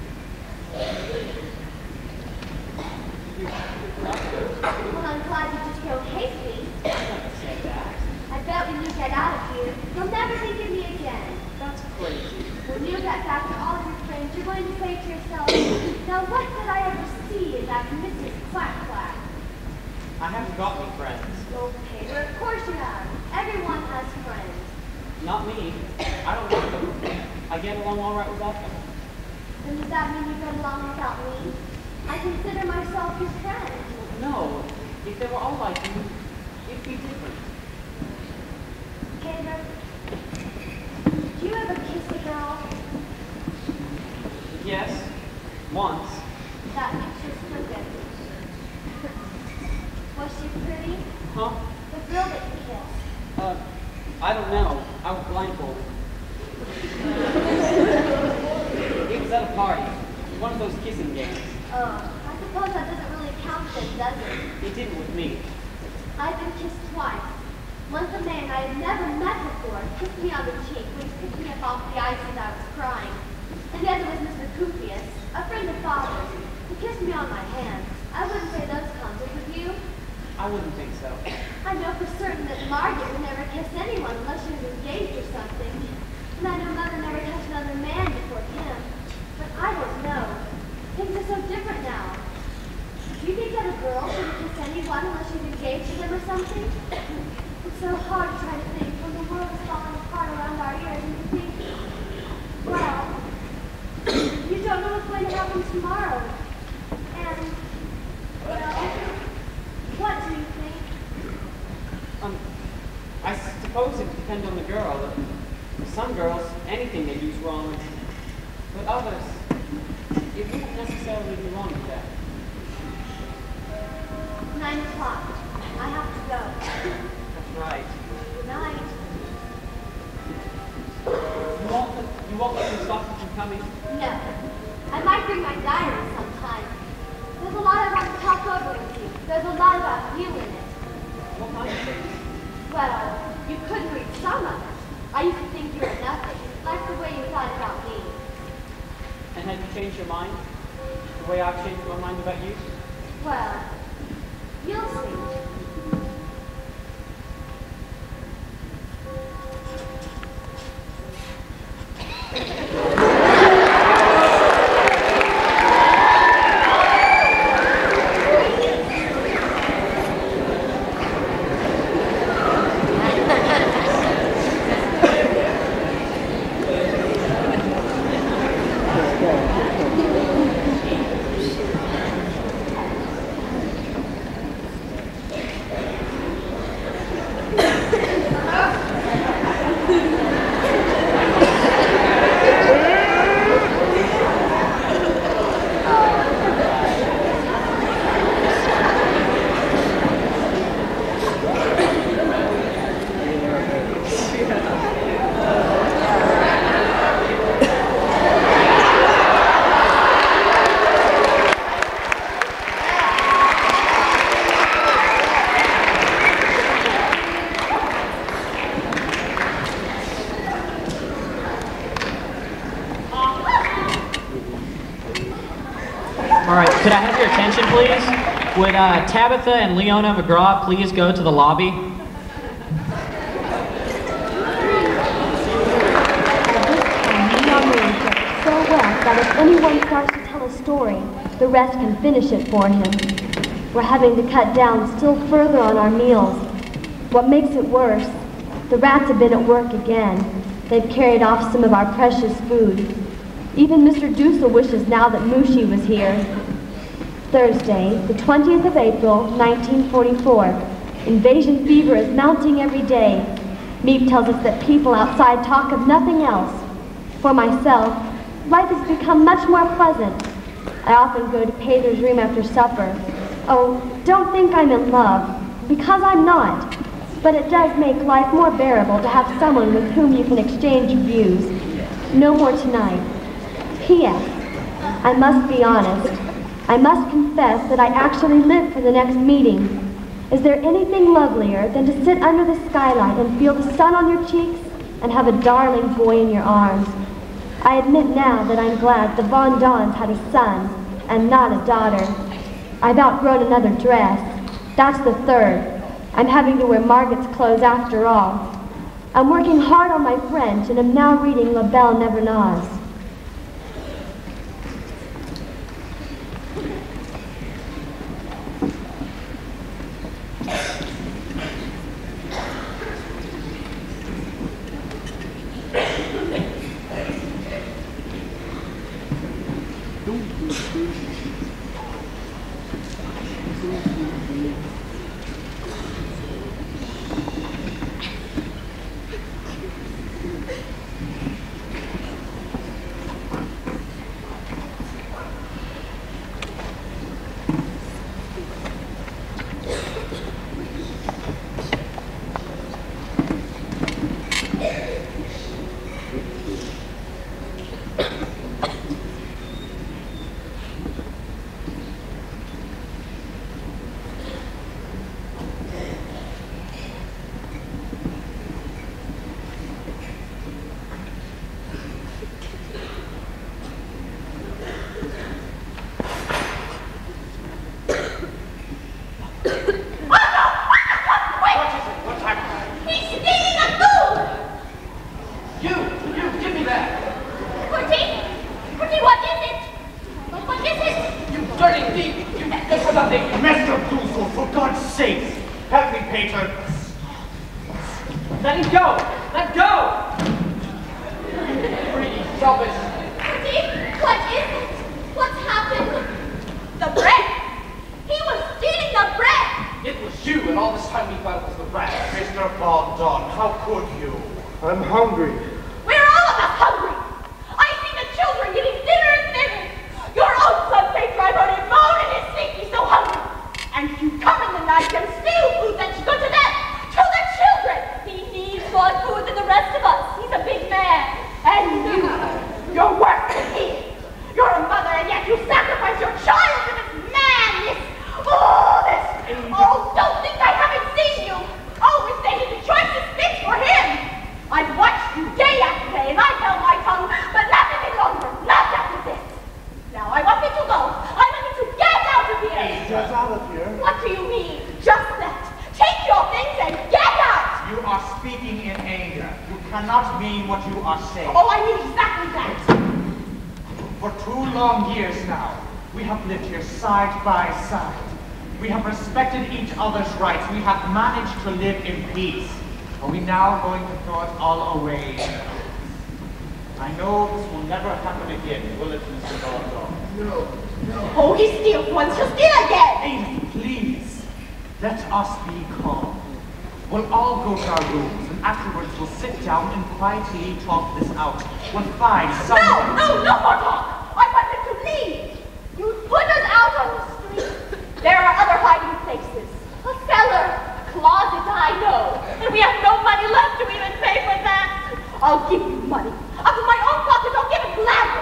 you, you're not good. Well, I'm glad you just go hasty. I never said that. I bet when you get out of here, you'll never think of me again. That's crazy. When you get back to all of your friends, you're going to say to yourself, now what did I ever see in that Missus Quack Quack? I haven't got any friends. Oh, Peter, of course you have. Everyone has friends. Not me. I don't like them. I get along all right without them. Then does that mean you get along without me? I consider myself your friend. No. If they were all like you, it'd be different. Peter, do you ever kiss a girl? Yes. Once. That picture's crooked. Was she pretty? Huh? The girl that you kissed. Uh, I don't know. I was blindfolded. It was at a party. One of those kissing games. Oh, I suppose that doesn't really count then, does it? It didn't with me. I've been kissed twice. Once a man I had never met before kissed me on the cheek when he picked me up off the ice as I was crying. And the other was Mister Coopius, a friend of father's. He kissed me on my hand. I wouldn't say those counted with you. I wouldn't think so. I know for certain that Margaret would never kiss anyone unless she was engaged or something. And I know Mother never touched another man before him. But I don't know. Things are so different now. Do you think that a girl shouldn't kiss anyone unless she's engaged to them or something? It's so hard to try to think when the world is falling apart around our ears and you think, well, you don't know what's going to happen tomorrow. And, well, what do you think? Um, I suppose it depends on the girl. Some girls, anything they do is wrong. But others, it wouldn't necessarily be wrong with that. Nine o'clock. I have to go. That's right. Good night. You won't, you won't let me stop you from coming? No. I might bring my diary sometime. There's a lot I want to talk over with you. There's a lot about you in it. What kind of things? Well, you couldn't read some of it. I used to think you were nothing, like the way you thought about me. And have you changed your mind? The way I've changed my mind about you? Well, you'll see. Could I have your attention, please? Would uh, Tabitha and Leona McGraw please go to the lobby? So well that if anyone starts to tell a story, the rest can finish it for him. We're having to cut down still further on our meals. What makes it worse, the rats have been at work again. They've carried off some of our precious food. Even Mister Dussel wishes now that Mushi was here. Thursday, the twentieth of April, nineteen forty-four. Invasion fever is mounting every day. Meep tells us that people outside talk of nothing else. For myself, life has become much more pleasant. I often go to Pater's room after supper. Oh, don't think I'm in love, because I'm not. But it does make life more bearable to have someone with whom you can exchange views. No more tonight. P S I must be honest. I must confess that I actually live for the next meeting. Is there anything lovelier than to sit under the skylight and feel the sun on your cheeks and have a darling boy in your arms? I admit now that I'm glad the Von Dons had a son and not a daughter. I've outgrown another dress. That's the third. I'm having to wear Margaret's clothes after all. I'm working hard on my French and am now reading La Belle Nevernaz. To live in peace. Are we now going to throw it all away? I know this will never happen again, will it, Mister Gordon? No, no. Oh, he steals once, he'll steal again! Amy, please, let us be calm. We'll all go to our rooms, and afterwards we'll sit down and quietly talk this out. We'll find some... No, no, no more talk! I want them to leave! You put us out on the street. There are other hiding places. A cellar. Closet, I know, and we have no money left to even pay for that. I'll give you money. Out of my own pocket, I'll give it gladly.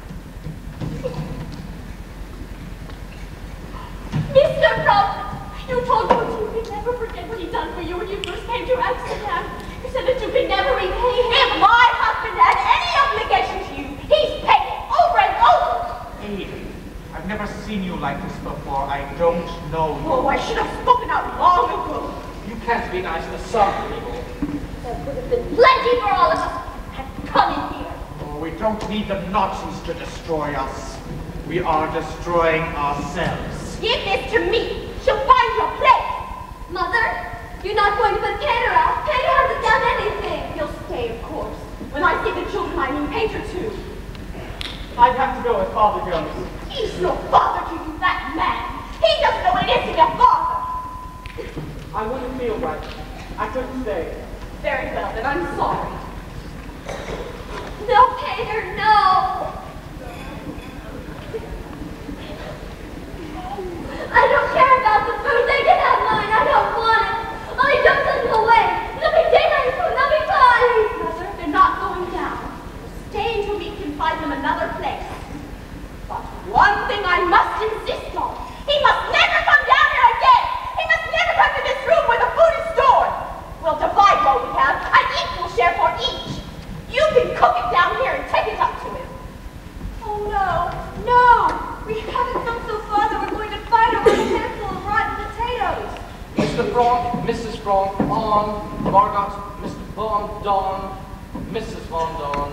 Mister Rosen, you told me you could never forget what he done for you when you first came to Amsterdam. You said that you could never repay him. If my husband had any obligation to you, he's paid it over and over. Amy, I've never seen you like this before. I don't know you. Oh, I should have spoken out long ago. You can't be nice to some people. There would have been plenty for all of us had come in here. Oh, we don't need the Nazis to destroy us. We are destroying ourselves. Give this to me. She'll find your place. Mother, you're not going to put Peter out. Peter hasn't done anything. He'll stay, of course. When I see the children, I mean Peter too. I'd have to go with Father Jones. He's no father to you, that man. He doesn't know what it is to be a father. I wouldn't feel right. I couldn't stay. Very well, then I'm sorry. No, Peter, no. I don't care about the food. They can have mine. I don't want it. I don't send them away. There'll be dinner and food. There'll be parties. Mother, they're not going down. Stay find him another place. But one thing I must insist on. He must never come down here again. He must never come to this room where the food is stored. We'll divide what we have, an equal share for each. You can cook it down here and take it up to him. Oh no, no! We haven't come so far that we're going to fight over a handful of rotten potatoes. Mister Franck, Missus Franck, on, Margot, Mister Von Don, Missus Von Don.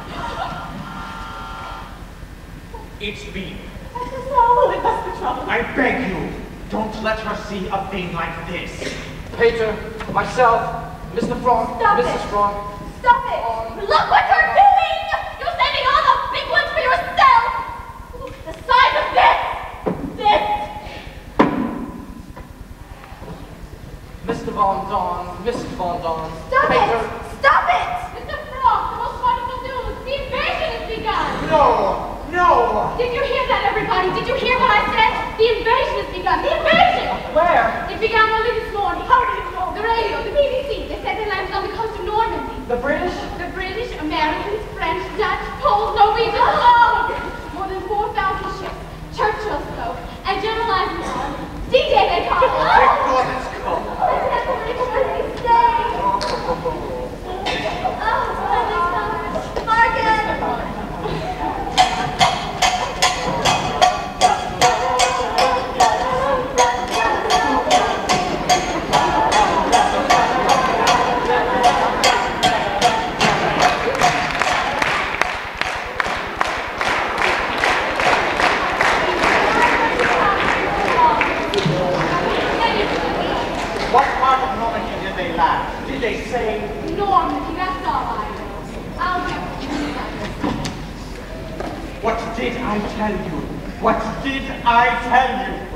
It's me. That is all. It must be trouble. I beg you, don't let her see a thing like this. Peter, myself, Mister Franck, Stop Missus it. Franck. Stop it! Look what you're doing! You're saving all the big ones for yourself! Look at the size of this! This! Mister Von Don, Missus Von Don. Stop Peter. it! Stop it! Mister Frog, the most wonderful news! The invasion has begun! No, no. Did you hear that, everybody? Did you hear what I said? The invasion has begun! The invasion! Where? It began only this morning. How did it know? The radio, the B B C. They said they landed on the coast of Normandy. The British? The British, Americans, French, Dutch, Poles, Norwegians, all of them. More than four thousand ships. Churchill spoke. And General Eisenhower. D J they call it. Thank God it's come. Let's have a really stay! Oh, splendid! Margaret! What part of Normandy did they land? Did they say? Normandy, that's all I know. I'll never do that. What did I tell you? What did I tell you?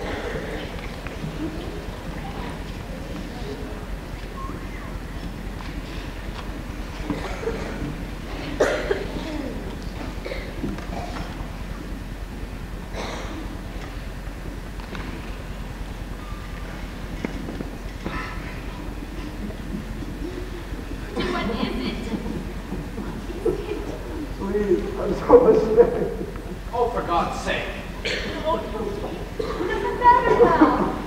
What is it? Please, I'm so ashamed. Oh, for God's sake. It doesn't matter now.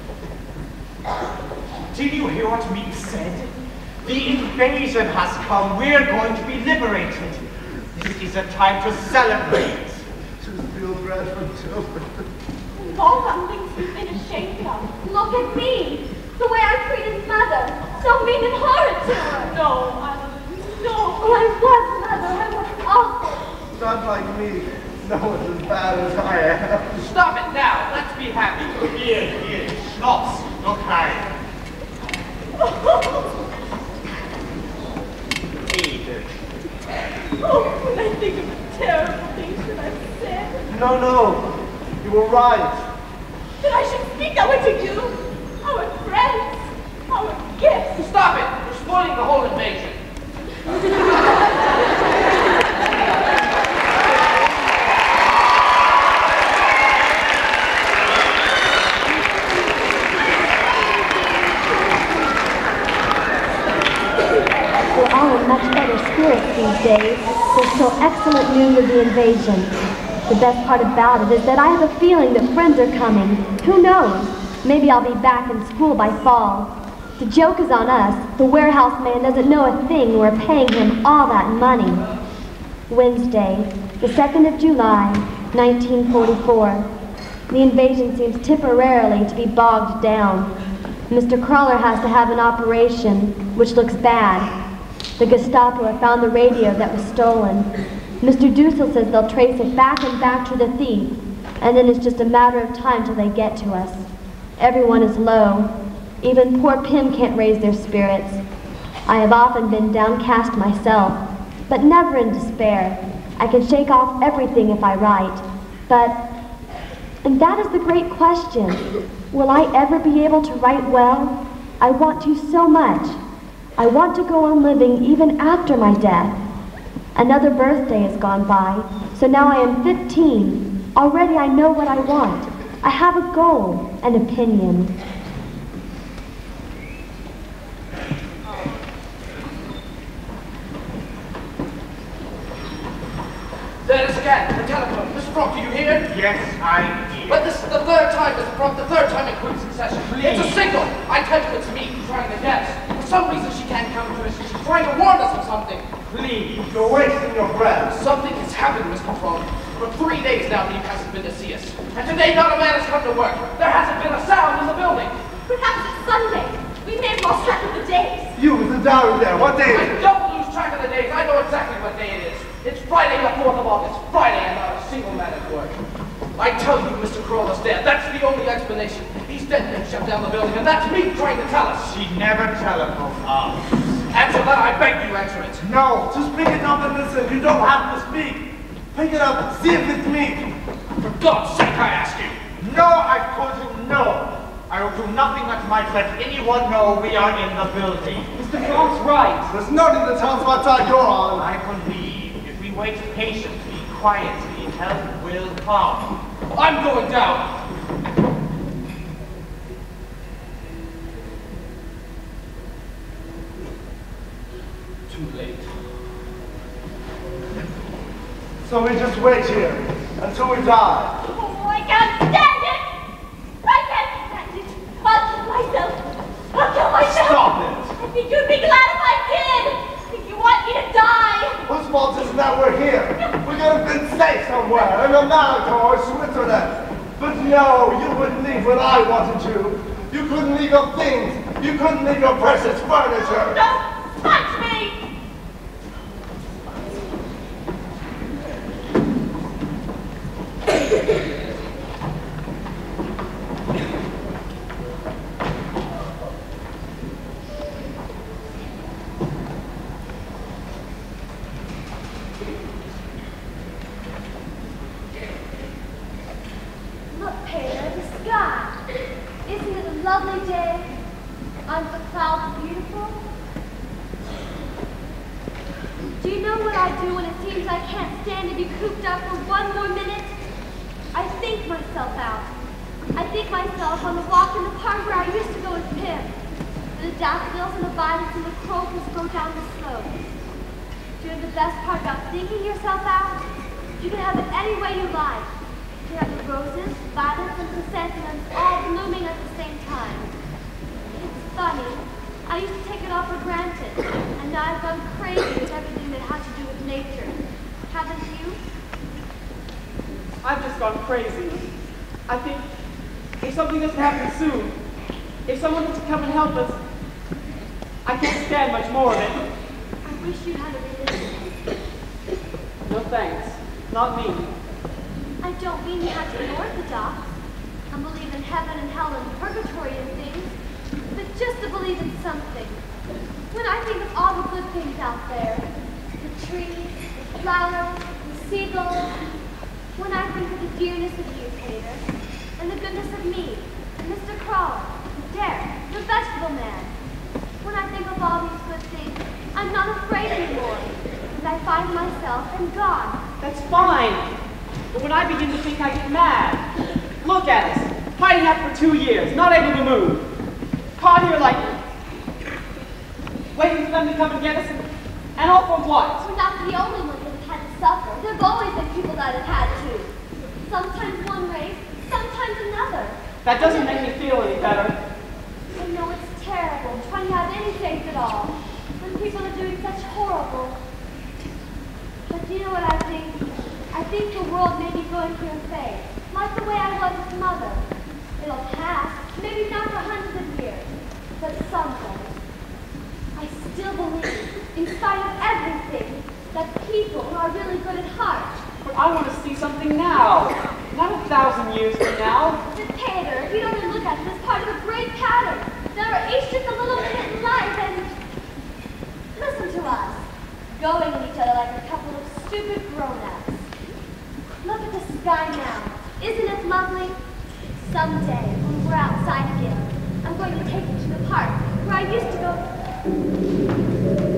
Did you hear what Meek said? The invasion has come. We're going to be liberated. This is a time to celebrate. Just feel bad for children. We've all done things we've been ashamed of. Look at me. The way I treated Mother. So mean and horrid to her. No, I no. Oh, I was, Mother. I was awful. Not like me. No one's as bad as I am. Stop it now. Let's be happy. Here, here, Schnaps, look high. Edith. Oh, when I think of the terrible things that I've said. No, no. You were right. That I should speak that way to you. Our friends. Our gifts. Stop it. You're spoiling the whole invasion. We're all in much better spirits these days. There's still excellent news of the invasion. The best part about it is that I have a feeling that friends are coming. Who knows? Maybe I'll be back in school by fall. The joke is on us. The warehouse man doesn't know a thing. We're paying him all that money. Wednesday, the second of July, nineteen forty-four. The invasion seems temporarily to be bogged down. Mister Crawler has to have an operation, which looks bad. The Gestapo have found the radio that was stolen. Mister Dussel says they'll trace it back and back to the thief, and then it's just a matter of time till they get to us. Everyone is low. Even poor Pim can't raise their spirits. I have often been downcast myself, but never in despair. I can shake off everything if I write. But, and that is the great question. Will I ever be able to write well? I want to so much. I want to go on living even after my death. Another birthday has gone by, so now I am fifteen. Already I know what I want. I have a goal, an opinion. again. The telephone. Mister Frog, do you hear? Yes, I hear. But this is the third time, Mister Frog, the third time in quick succession. It's a signal. I tell you it's me trying to guess. For some reason she can't come to us. She's trying to warn us of something. Please. You're wasting your breath. Something has happened, Mister Frog. For three days now, Eve hasn't been to see us. And today, not a man has come to work. There hasn't been a sound in the building. Perhaps it's Sunday. We may have lost track of the days. You with the diary there, what day is I it? don't lose track of the days. I know exactly what day it is. It's Friday the fourth of August. Friday and not a single man at work. I tell you, Mister Kroll is dead. That's the only explanation. He's dead and they shut down the building, and that's me trying to tell us. She never telephoned us. Answer that, I beg you, answer it. No, just pick it up and listen. You don't have to speak. Pick it up and see if it's me. For God's sake, I ask you. No, I told you no. I will do nothing that might let anyone know we are in the building. Mister Frog's right. There's nothing that tells what side you're on. I believe if we wait patiently, quietly, help will come. I'm going down. Too late. So we just wait here until we die. Oh, I can't stand it! I can't stand it! I'll kill myself! I'll kill myself! Stop it! I think you'd be glad if I did! If you want me to die! Whose fault is it that we're here? We could have been safe somewhere, in America or Switzerland. But no, you wouldn't leave when I wanted you. You couldn't leave your things. You couldn't leave your precious furniture. Don't touch me! Look, Peter, the sky. Isn't it a lovely day? Aren't the clouds beautiful? Do you know what I do when it seems I can't stand to be cooped up for one more minute? I think myself out. I think myself on the walk in the park where I used to go with Pim. Where the daffodils and the violets and the crocus go down the slope. Do you know the best part about thinking yourself out? You can have it any way you like. You have the roses, violets, and chrysanthemums all blooming at the same time. It's funny. I used to take it all for granted, and now I've gone crazy with everything that has to do with nature. Haven't you? I've just gone crazy. I think if something doesn't happen soon, if someone was to come and help us, I can't stand much more of it. I wish you had a religion. No thanks. Not me. I don't mean you have to be orthodox and believe in heaven and hell and purgatory and things, but just to believe in something. When I think of all the good things out there, the trees, the flowers, the seagulls, when I think of the dearness of you, Peter, and the goodness of me, and Mister Crawler, and Derek, the vegetable man, when I think of all these good things, I'm not afraid anymore, and I find myself in God. That's fine. But when I begin to think, I get mad. Look at us, hiding out for two years, not able to move. Caught here like, waiting for them to come and get us, and, and all for what? We're not the only ones that have had to suffer. There have always been people that have had to. Sometimes one race, sometimes another. That doesn't make me feel any better. I know it's terrible trying to have any faith at all when people are doing such horrible. But do you know what I think? I think the world may be going through a phase, like the way I was with Mother. It'll pass, maybe not for hundreds of years, but someday. I still believe, in spite of everything, that people are really good at heart. But I want to see something now, not a thousand years from now. But Peter, if you don't look at it as part of a great pattern, there are each just a little minute in life, and listen to us, going at each other like a couple of stupid grown-ups. Look at the sky now. Isn't it lovely? Someday, when we're outside again, I'm going to take you to the park where I used to go.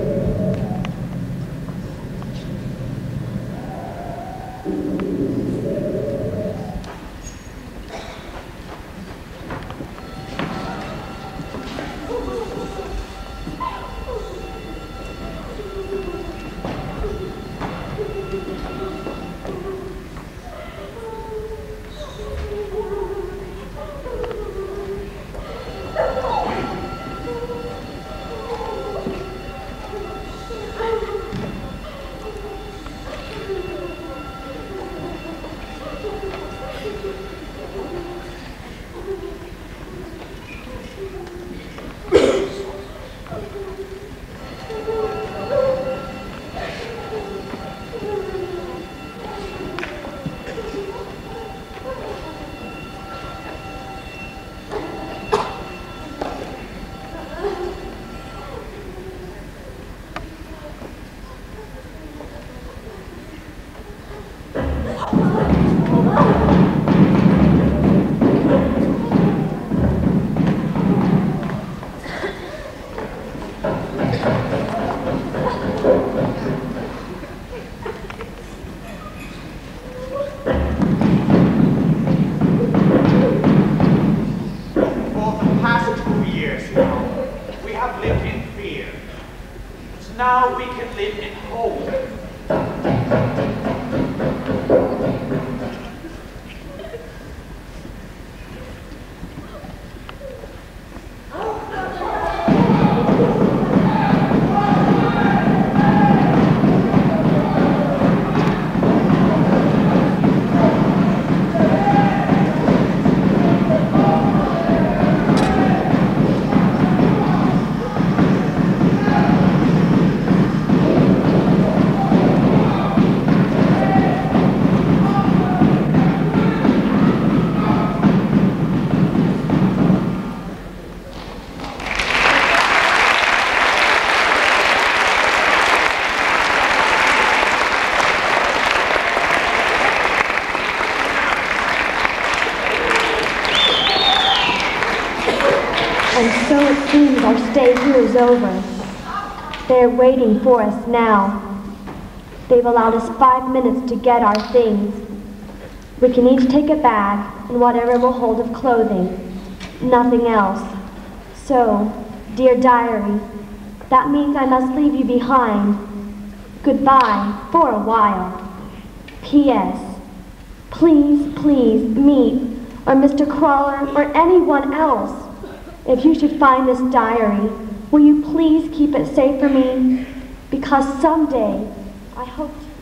So it seems our stay here is over. They're waiting for us now. They've allowed us five minutes to get our things. We can each take a bag and whatever will hold of clothing. Nothing else. So, dear diary, that means I must leave you behind. Goodbye for a while. P S Please, please meet or Mister Crawler or anyone else. If you should find this diary, will you please keep it safe for me? Because someday I hope to.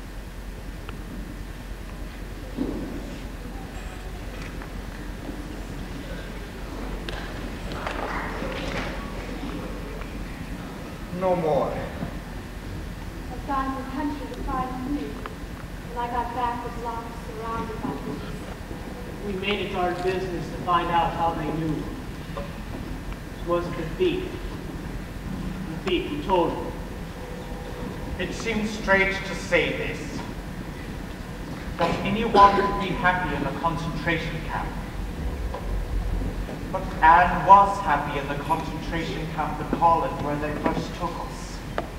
No more. I've gone to the country to find food. When I got back, the block was surrounded by police. We made it our business to find out how they knew. It wasn't the thief. The thief who told me. It seems strange to say this, that anyone could be happy in a concentration camp. But Anne was happy in the concentration camp at Holland where they first took us.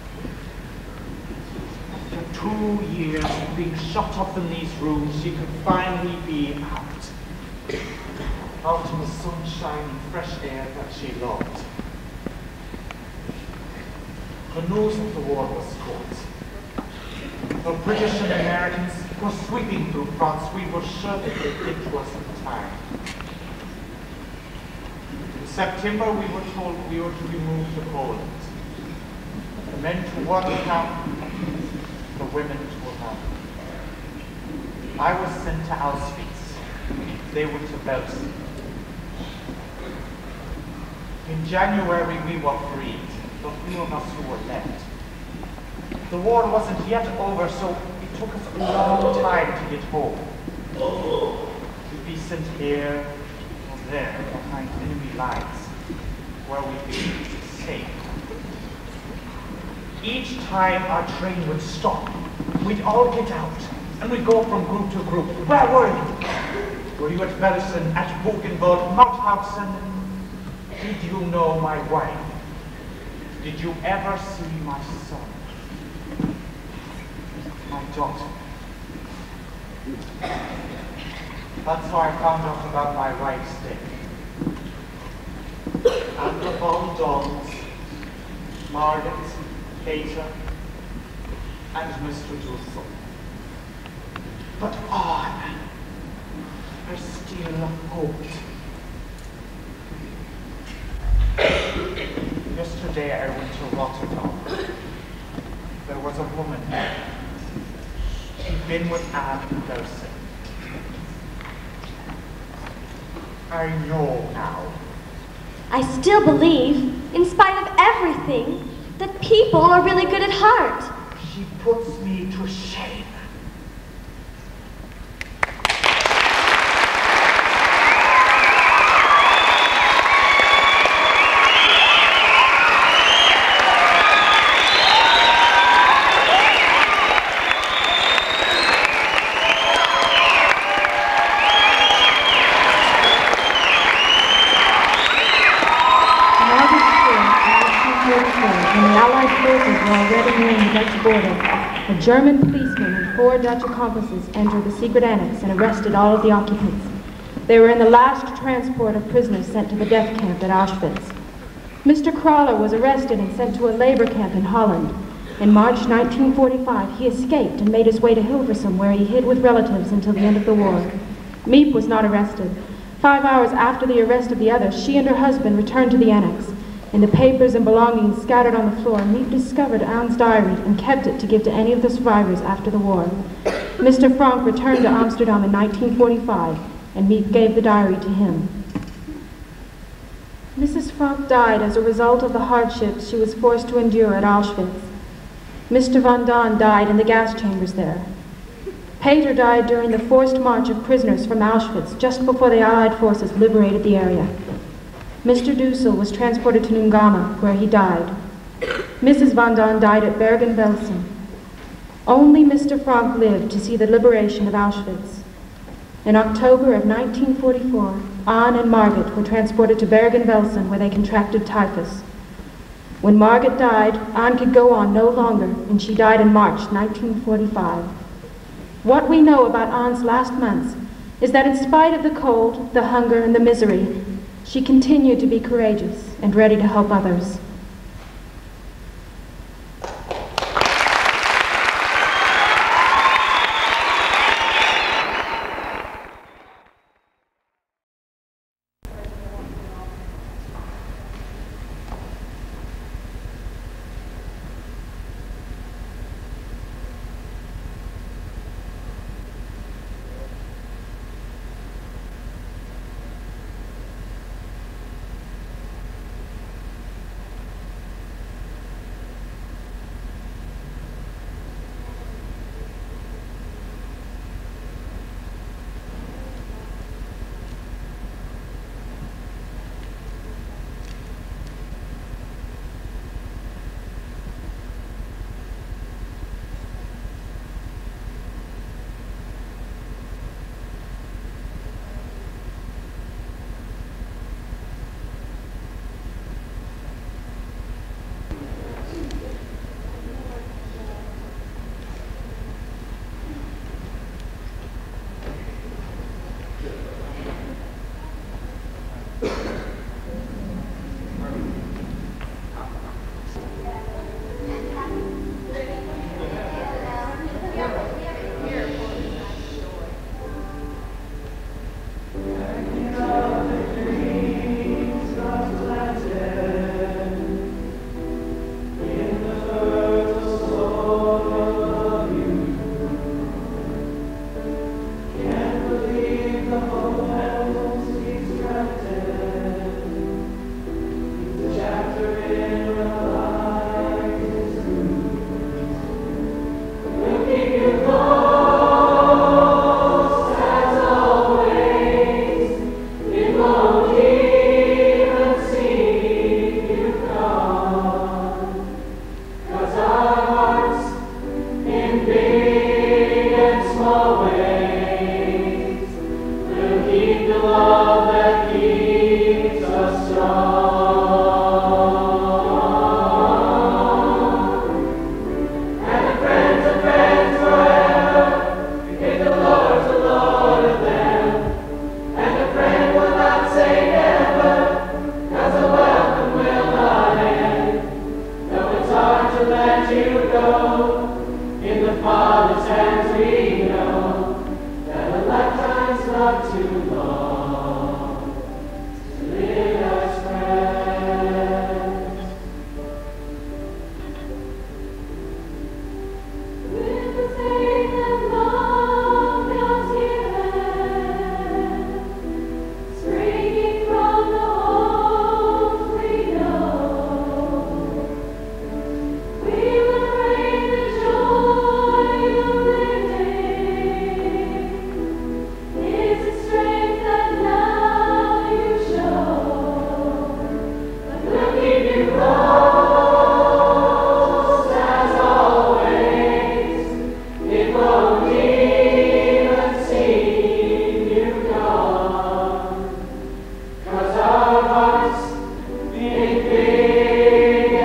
After two years of being shut up in these rooms, she could finally be out. Out in the sunshine and fresh air that she loved. The news of the war was good. The British and Americans were sweeping through France. We were sure that they did to us at the time. In September, we were told we were to be moved to Poland. The men to one camp, the women to another. I was sent to Auschwitz. They were to Belsen. In January, we were freed, the few of us who were left. The war wasn't yet over, so it took us a long time to get home. We'd be sent here or there behind enemy lines, where we'd be safe. Each time our train would stop, we'd all get out, and we'd go from group to group. Where were you? Were you at Belsen, at Buchenwald, Mauthausen? Did you know my wife? Did you ever see my son? My daughter? That's how I found out about my wife's death. And the Von Dons, Margaret, Peter, and Mister Dussel. But on, there's still hope. Yesterday I went to Rotterdam. There was a woman there. She'd been with Anne in Belsen. I know now. I still believe, in spite of everything, that people are really good at heart. She puts me to shame. A German policeman and four Dutch accomplices entered the secret annex and arrested all of the occupants. They were in the last transport of prisoners sent to the death camp at Auschwitz. Mister Crawler was arrested and sent to a labor camp in Holland. In March nineteen forty-five, he escaped and made his way to Hilversum, where he hid with relatives until the end of the war. Miep was not arrested. Five hours after the arrest of the others, she and her husband returned to the annex. In the papers and belongings scattered on the floor, Miep discovered Anne's diary and kept it to give to any of the survivors after the war. Mister Frank returned to Amsterdam in nineteen forty-five, and Miep gave the diary to him. Missus Frank died as a result of the hardships she was forced to endure at Auschwitz. Mister Van Daan died in the gas chambers there. Peter died during the forced march of prisoners from Auschwitz just before the Allied forces liberated the area. Mister Dussel was transported to Nungama, where he died. Missus Van Daan died at Bergen-Belsen. Only Mister Frank lived to see the liberation of Auschwitz. In October of nineteen forty-four, Anne and Margaret were transported to Bergen-Belsen, where they contracted typhus. When Margaret died, Anne could go on no longer, and she died in March nineteen forty-five. What we know about Anne's last months is that in spite of the cold, the hunger, and the misery, she continued to be courageous and ready to help others.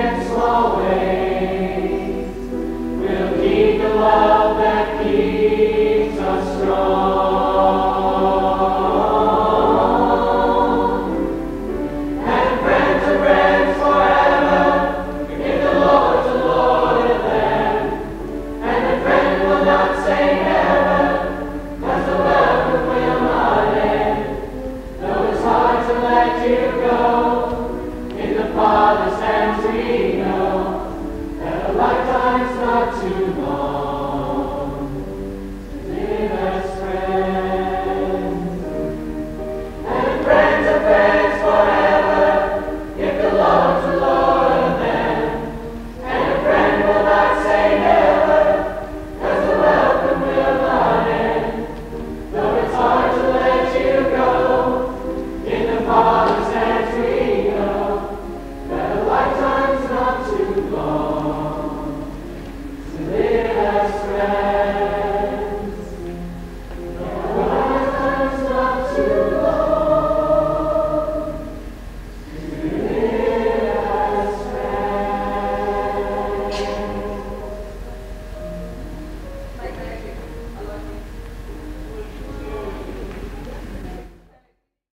Keep the love that keeps